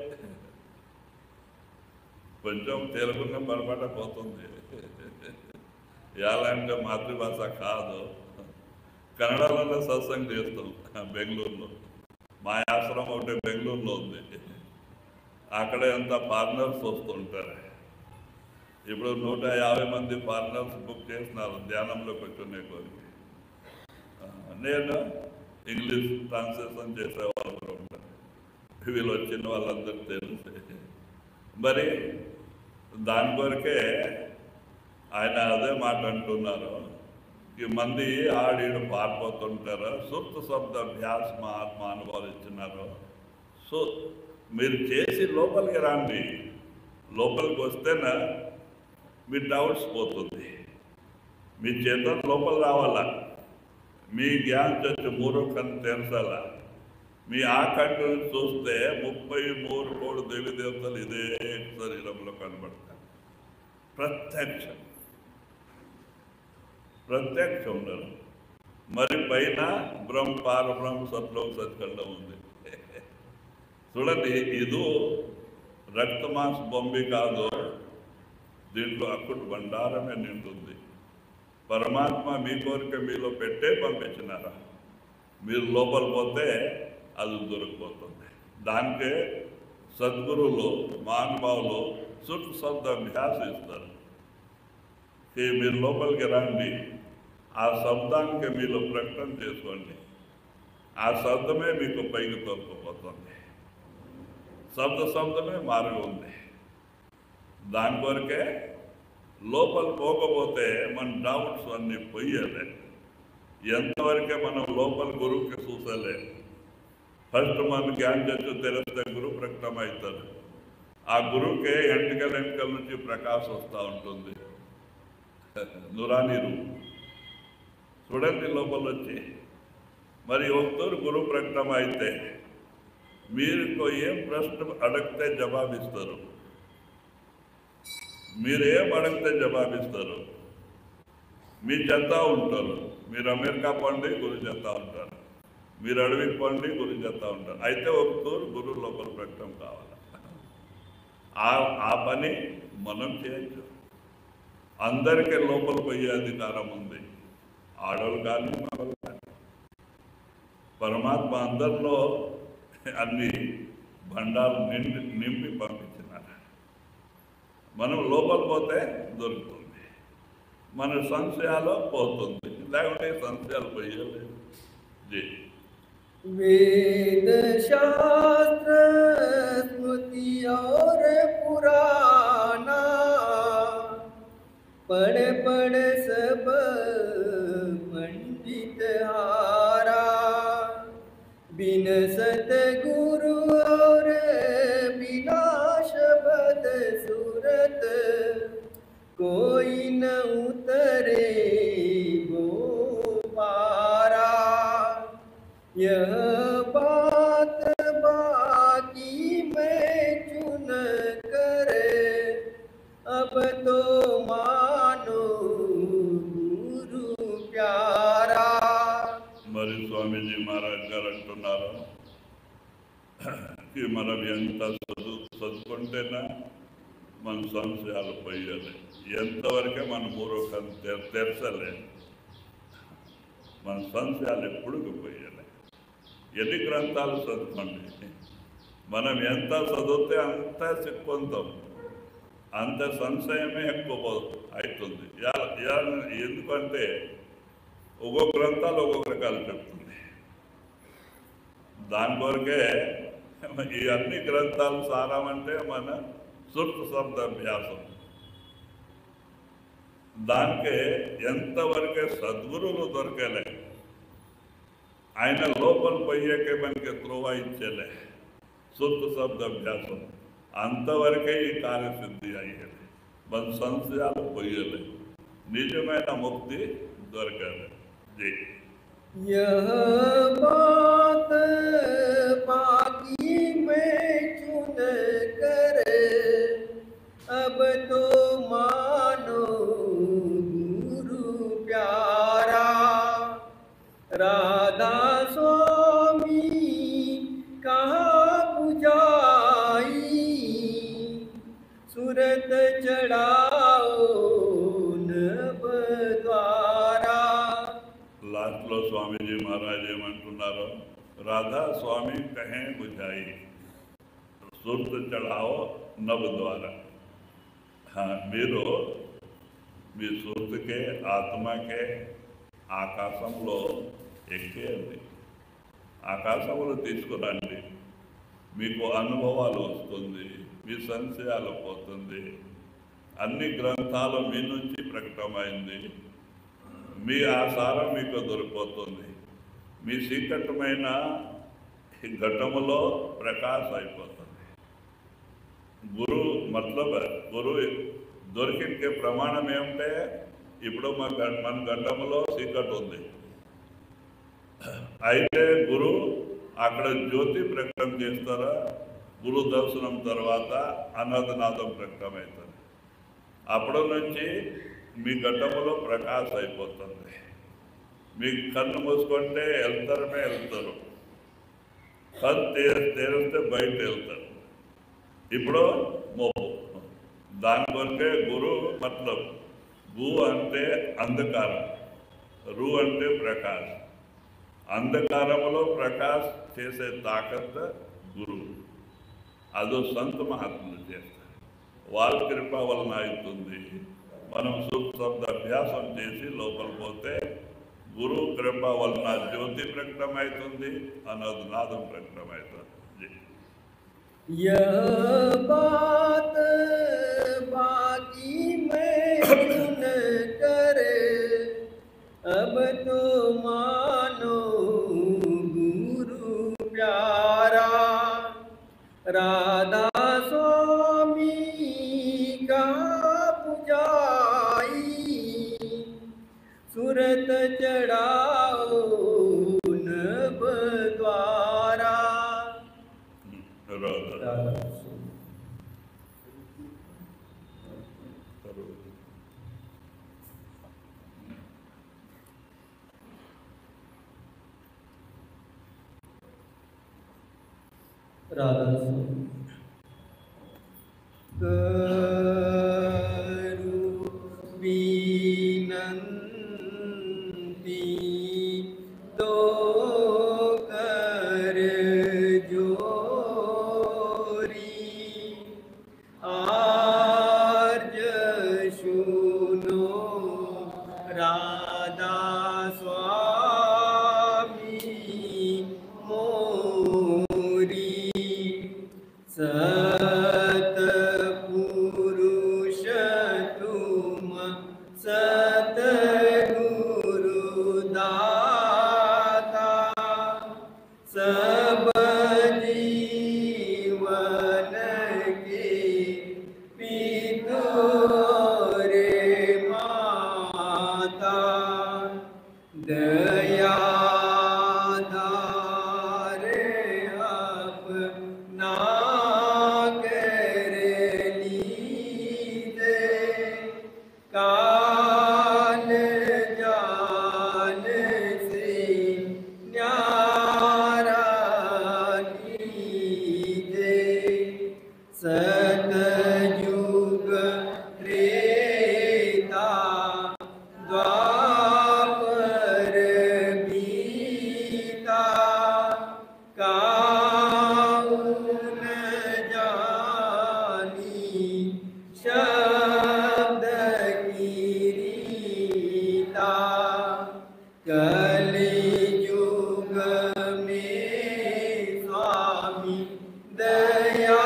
కొంచెం తెలుగునే పొరపాటు పోతుంది. ఎలా అంటే మాతృభాష కాదు. కన్నడలో సత్సంగం చేస్తాం బెంగళూరులో. మా ఆశ్రమం ఒకటి బెంగళూరులో ఉంది. అక్కడ ఎంత ఫారినర్స్ వస్తుంటారు. ఇప్పుడు 150 మంది ఫారినర్స్ బుక్ చేసినారు ధ్యానంలో కూర్చునే కోరికి. నేను ఇంగ్లీష్ ట్రాన్స్లేషన్ చేసేవాళ్ళు కూడా ఉంటారు. వీళ్ళు వచ్చిన వాళ్ళందరూ తెలుసు. మరి దాని కొరకే ఆయన అదే మాట అంటున్నారు. ఈ మంది ఆడీడు పారిపోతుంటారు. సుప్త శబ్ద అభ్యాస మహాత్మ అనుభవాలు ఇచ్చినారు. సో మీరు చేసి లోపలికి రండి. లోపలికి వస్తేనే మీ డౌట్స్ పోతుంది. మీ చేత లోపల రావాలా. మీ జ్ఞానం చచ్చి మూరొకని తెరసాలా. మీ ఆకంటి చూస్తే 33 కోటి దేవి దేవతలు ఇదే శరీరంలో కనబడతారు. ప్రత్యక్షం ఉండరు. మరి పైన బ్రహ్మ పారబ్రహ్మ సత్లోక సత్కండం ఉంది. చూడండి, ఇది రక్తమాంస బొమ్మి కాదు. దీంట్లో అక్కుడు బండారమే నిండుంది. పరమాత్మ మీ కోరిక మీలో పెట్టే పంపించినారా. మీరు లోపల పోతే అది దొరికిపోతుంది. దానికే సద్గురువులు మహానుభావులు సుట్ శబ్ద అభ్యాసం ఇస్తారు. మీరు లోపలికి రండి, ఆ శబ్దానికి మీలో ప్రకటన చేసుకోండి. ఆ శబ్దమే మీకు పైకి తొలగిపోతుంది. శబ్దమే మార్గం ఉంది. దాని కొరకే లోపల పోకపోతే మన డౌట్స్ అన్నీ పోయాలి. ఎంతవరకే మనం లోపల గురువుకి చూసలే. ఫస్ట్ మన జ్ఞానం చచ్చు తెలిస్తే గురువు ప్రకటన అవుతారు. ఆ గురువుకే ఎంటికల నుంచి ప్రకాశం వస్తూ ఉంటుంది. నురానీరు చూడండి లోపల వచ్చి. మరి ఒకరు గురువు ప్రకటన అయితే మీరు ఏం ప్రశ్న అడిగితే జవాబిస్తారు. మీరేం అడిగితే జవాబిస్తారు. మీ చెత్త ఉంటారు. మీరు అమెరికా పండి గురువు చెత్త ఉంటారు. మీరు అడవికి పండి గురువు చెత్త ఉంటారు. అయితే ఒకరు గురువు లోపల ప్రకటన కావాలి. ఆ పని మనం చేయొచ్చు. అందరికీ లోపల పోయే అధికారం ఉంది. ఆడవాళ్ళు కానీ మగవాళ్ళు కానీ. పరమాత్మ అందరిలో అన్ని భండాలు నింపి పంపించినారు. మనం లోపల పోతే దొరుకుతుంది. మన సంశయాలు పోతుంది. లేకుంటే సంశయాలు పోయలేదు. జీ वेद शास्त्र स्मृति और पुराना पढ़ सब पंडित हारा। बिन सतगुरु और बिना शब्द सूरत कोई न उतरे वो पारा। यह बात बाकी मैं चुन कर अब तो मानो गुरु प्यारा। మరి స్వామీజీ మహారాజ్ గారు అంటున్నారు మనం ఎంత చదువుకుంటేనా మన సంశయాలు పోయాలి. ఎంతవరకే మన మూరొకం తెరసలే. మన సంశయాలు ఎప్పుడు పోయాలి. ఎన్ని గ్రంథాలు చదువుకోండి. మనం ఎంత చదివితే అంత సిక్కొంతాం. అంత సంశయమే ఎక్కువ అవుతుంది. ఎందుకంటే ఒక్కొక్క గ్రంథాలు ఒక్కొక్క రకాలు చెప్తుంది. దాని కొరకే ఈ అన్ని గ్రంథాలు సారామంటే మన సుప్త శబ్ద అభ్యాసం. దానికే ఎంతవరకే సద్గురువులు దొరకలే. ఆయన లోపల పోయాకే మనకి త్రోవ ఇచ్చేలే సుప్త శబ్ద అభ్యాసం. అంతవరకే ఈ కార్యసిద్ధి అయ్యేది. మన సంశయాలు పోయలే. నిజమైన ముక్తి దొరకాలి. జై यह बात बाकी मैं चुन कर अब तो मानो गुरु प्यारा। राधा स्वामी कहाँ बुझाई सूरत चढ़ाओ नभ द्वारा। లాస్ట్లో స్వామీజీ మహారాజ్ ఏమంటున్నారు, राधा स्वामी कहें बुझाई, सुरत चढ़ाओ नव द्वारा। हाँ, మీరు మీ సురతకే ఆత్మకే ఆకాశంలో ఎక్కేయండి, ఆకాశంలో తీసుకురండి, మీకు అనుభవాలు వస్తుంది, మీ సంశయాలు పోతుంది, అన్ని గ్రంథాలు మీ నుంచి ప్రకటమైంది, మీ ఆసారం మీకు దొరికిపోతుంది, మీ చీకటమైన ఘట్టములో ప్రకాశ అయిపోతుంది। గురు మతలబ్ గురు దొరికింకే ప్రమాణం ఏమంటే ఇప్పుడు మన గడ్డములో చీకటి ఉంది, అయితే గురు అక్కడ జ్యోతి ప్రకటన చేస్తారా, గురు దర్శనం తర్వాత అనాథనాథం ప్రకటమవుతుంది, అప్పటి నుంచి మీ గడ్డములో ప్రకాశ అయిపోతుంది, మీ కన్ను మూసుకుంటే వెళ్తారు, కన్ను తెరిస్తే బయట వెళ్తారు, ఇప్పుడు మోపు। దాని కొరకే గురు మతలబ్ గు అంటే అంధకారం, రు అంటే ప్రకాశ్, అంధకారంలో ప్రకాశ్ చేసే తాకత్ గురువు, అదో సంత మహాత్ములు చేస్తారు, వాళ్ళ కృప వలన అవుతుంది। మనం శబ్ద అభ్యాసం చేసి లోపల పోతే గురువు కృప వలన జ్యోతి ప్రకటమవుతుంది, అనాథనాదం ప్రకటమవుతుంది। यह बात बाकी मैं सुन कर अब तो मानो गुरु प्यारा, राधा स्वामी का पुजाई, सुरत चढ़ाओ नभ द्वारा। राधा करू विनंती दो कर जोरी, आर्ज सुनो राधा स्वामी मोरी, सतपुरुष तुम सतगुरु दाता, सब जीवन के पितु रे माता, दया काल जाल से न्यारा कीजे, सतयुग त्रेता द्वापर बीता, काउन जानी शब्द रीता, कलियुग में स्वामी दया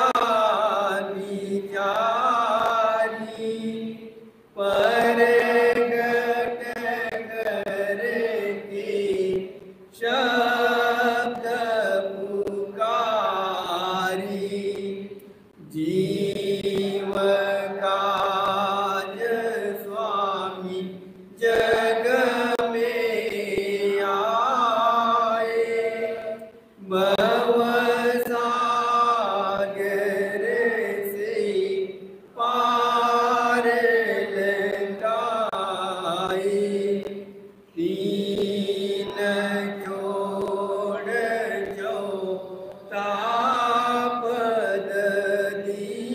विचारी, परगट करके शब्द पुकारी, जीव काज स्वामी जग में आए, भव सागर से पार लगाए, तीन जोड़ जो तापद दी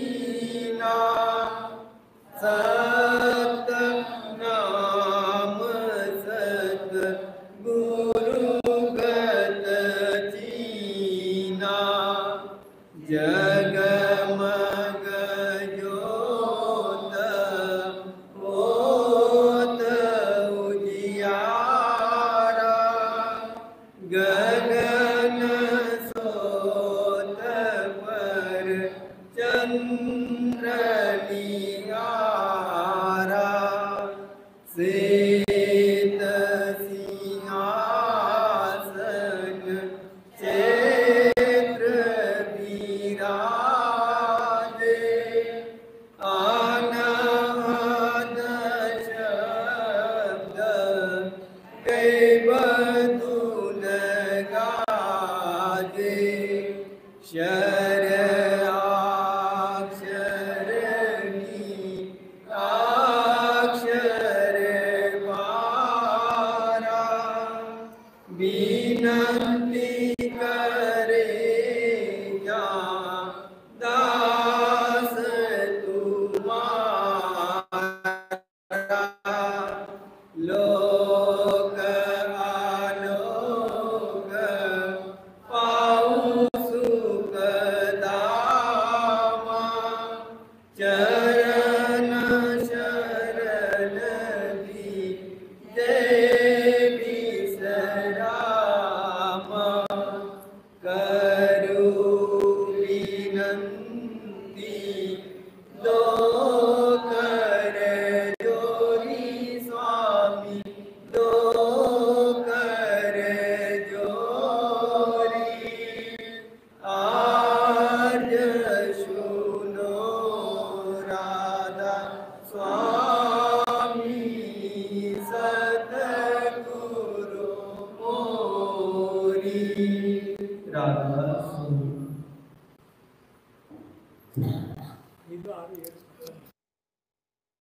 चंद्रनिहारा श्वेत सिंहासन क्षेत्र विराजे अनाहत शब्द कैवदुन गाजे अक्षर बारा विनती करे जा दास तुम्हारा लोक आलोक पाऊ सुख दामा चरण शरण भी देवी सरामा करू विनंती दो कर जोरी स्वामी दो कर जोरी आज सुनो राधा स्वामी सतगुरु मोरी राधा स्वामी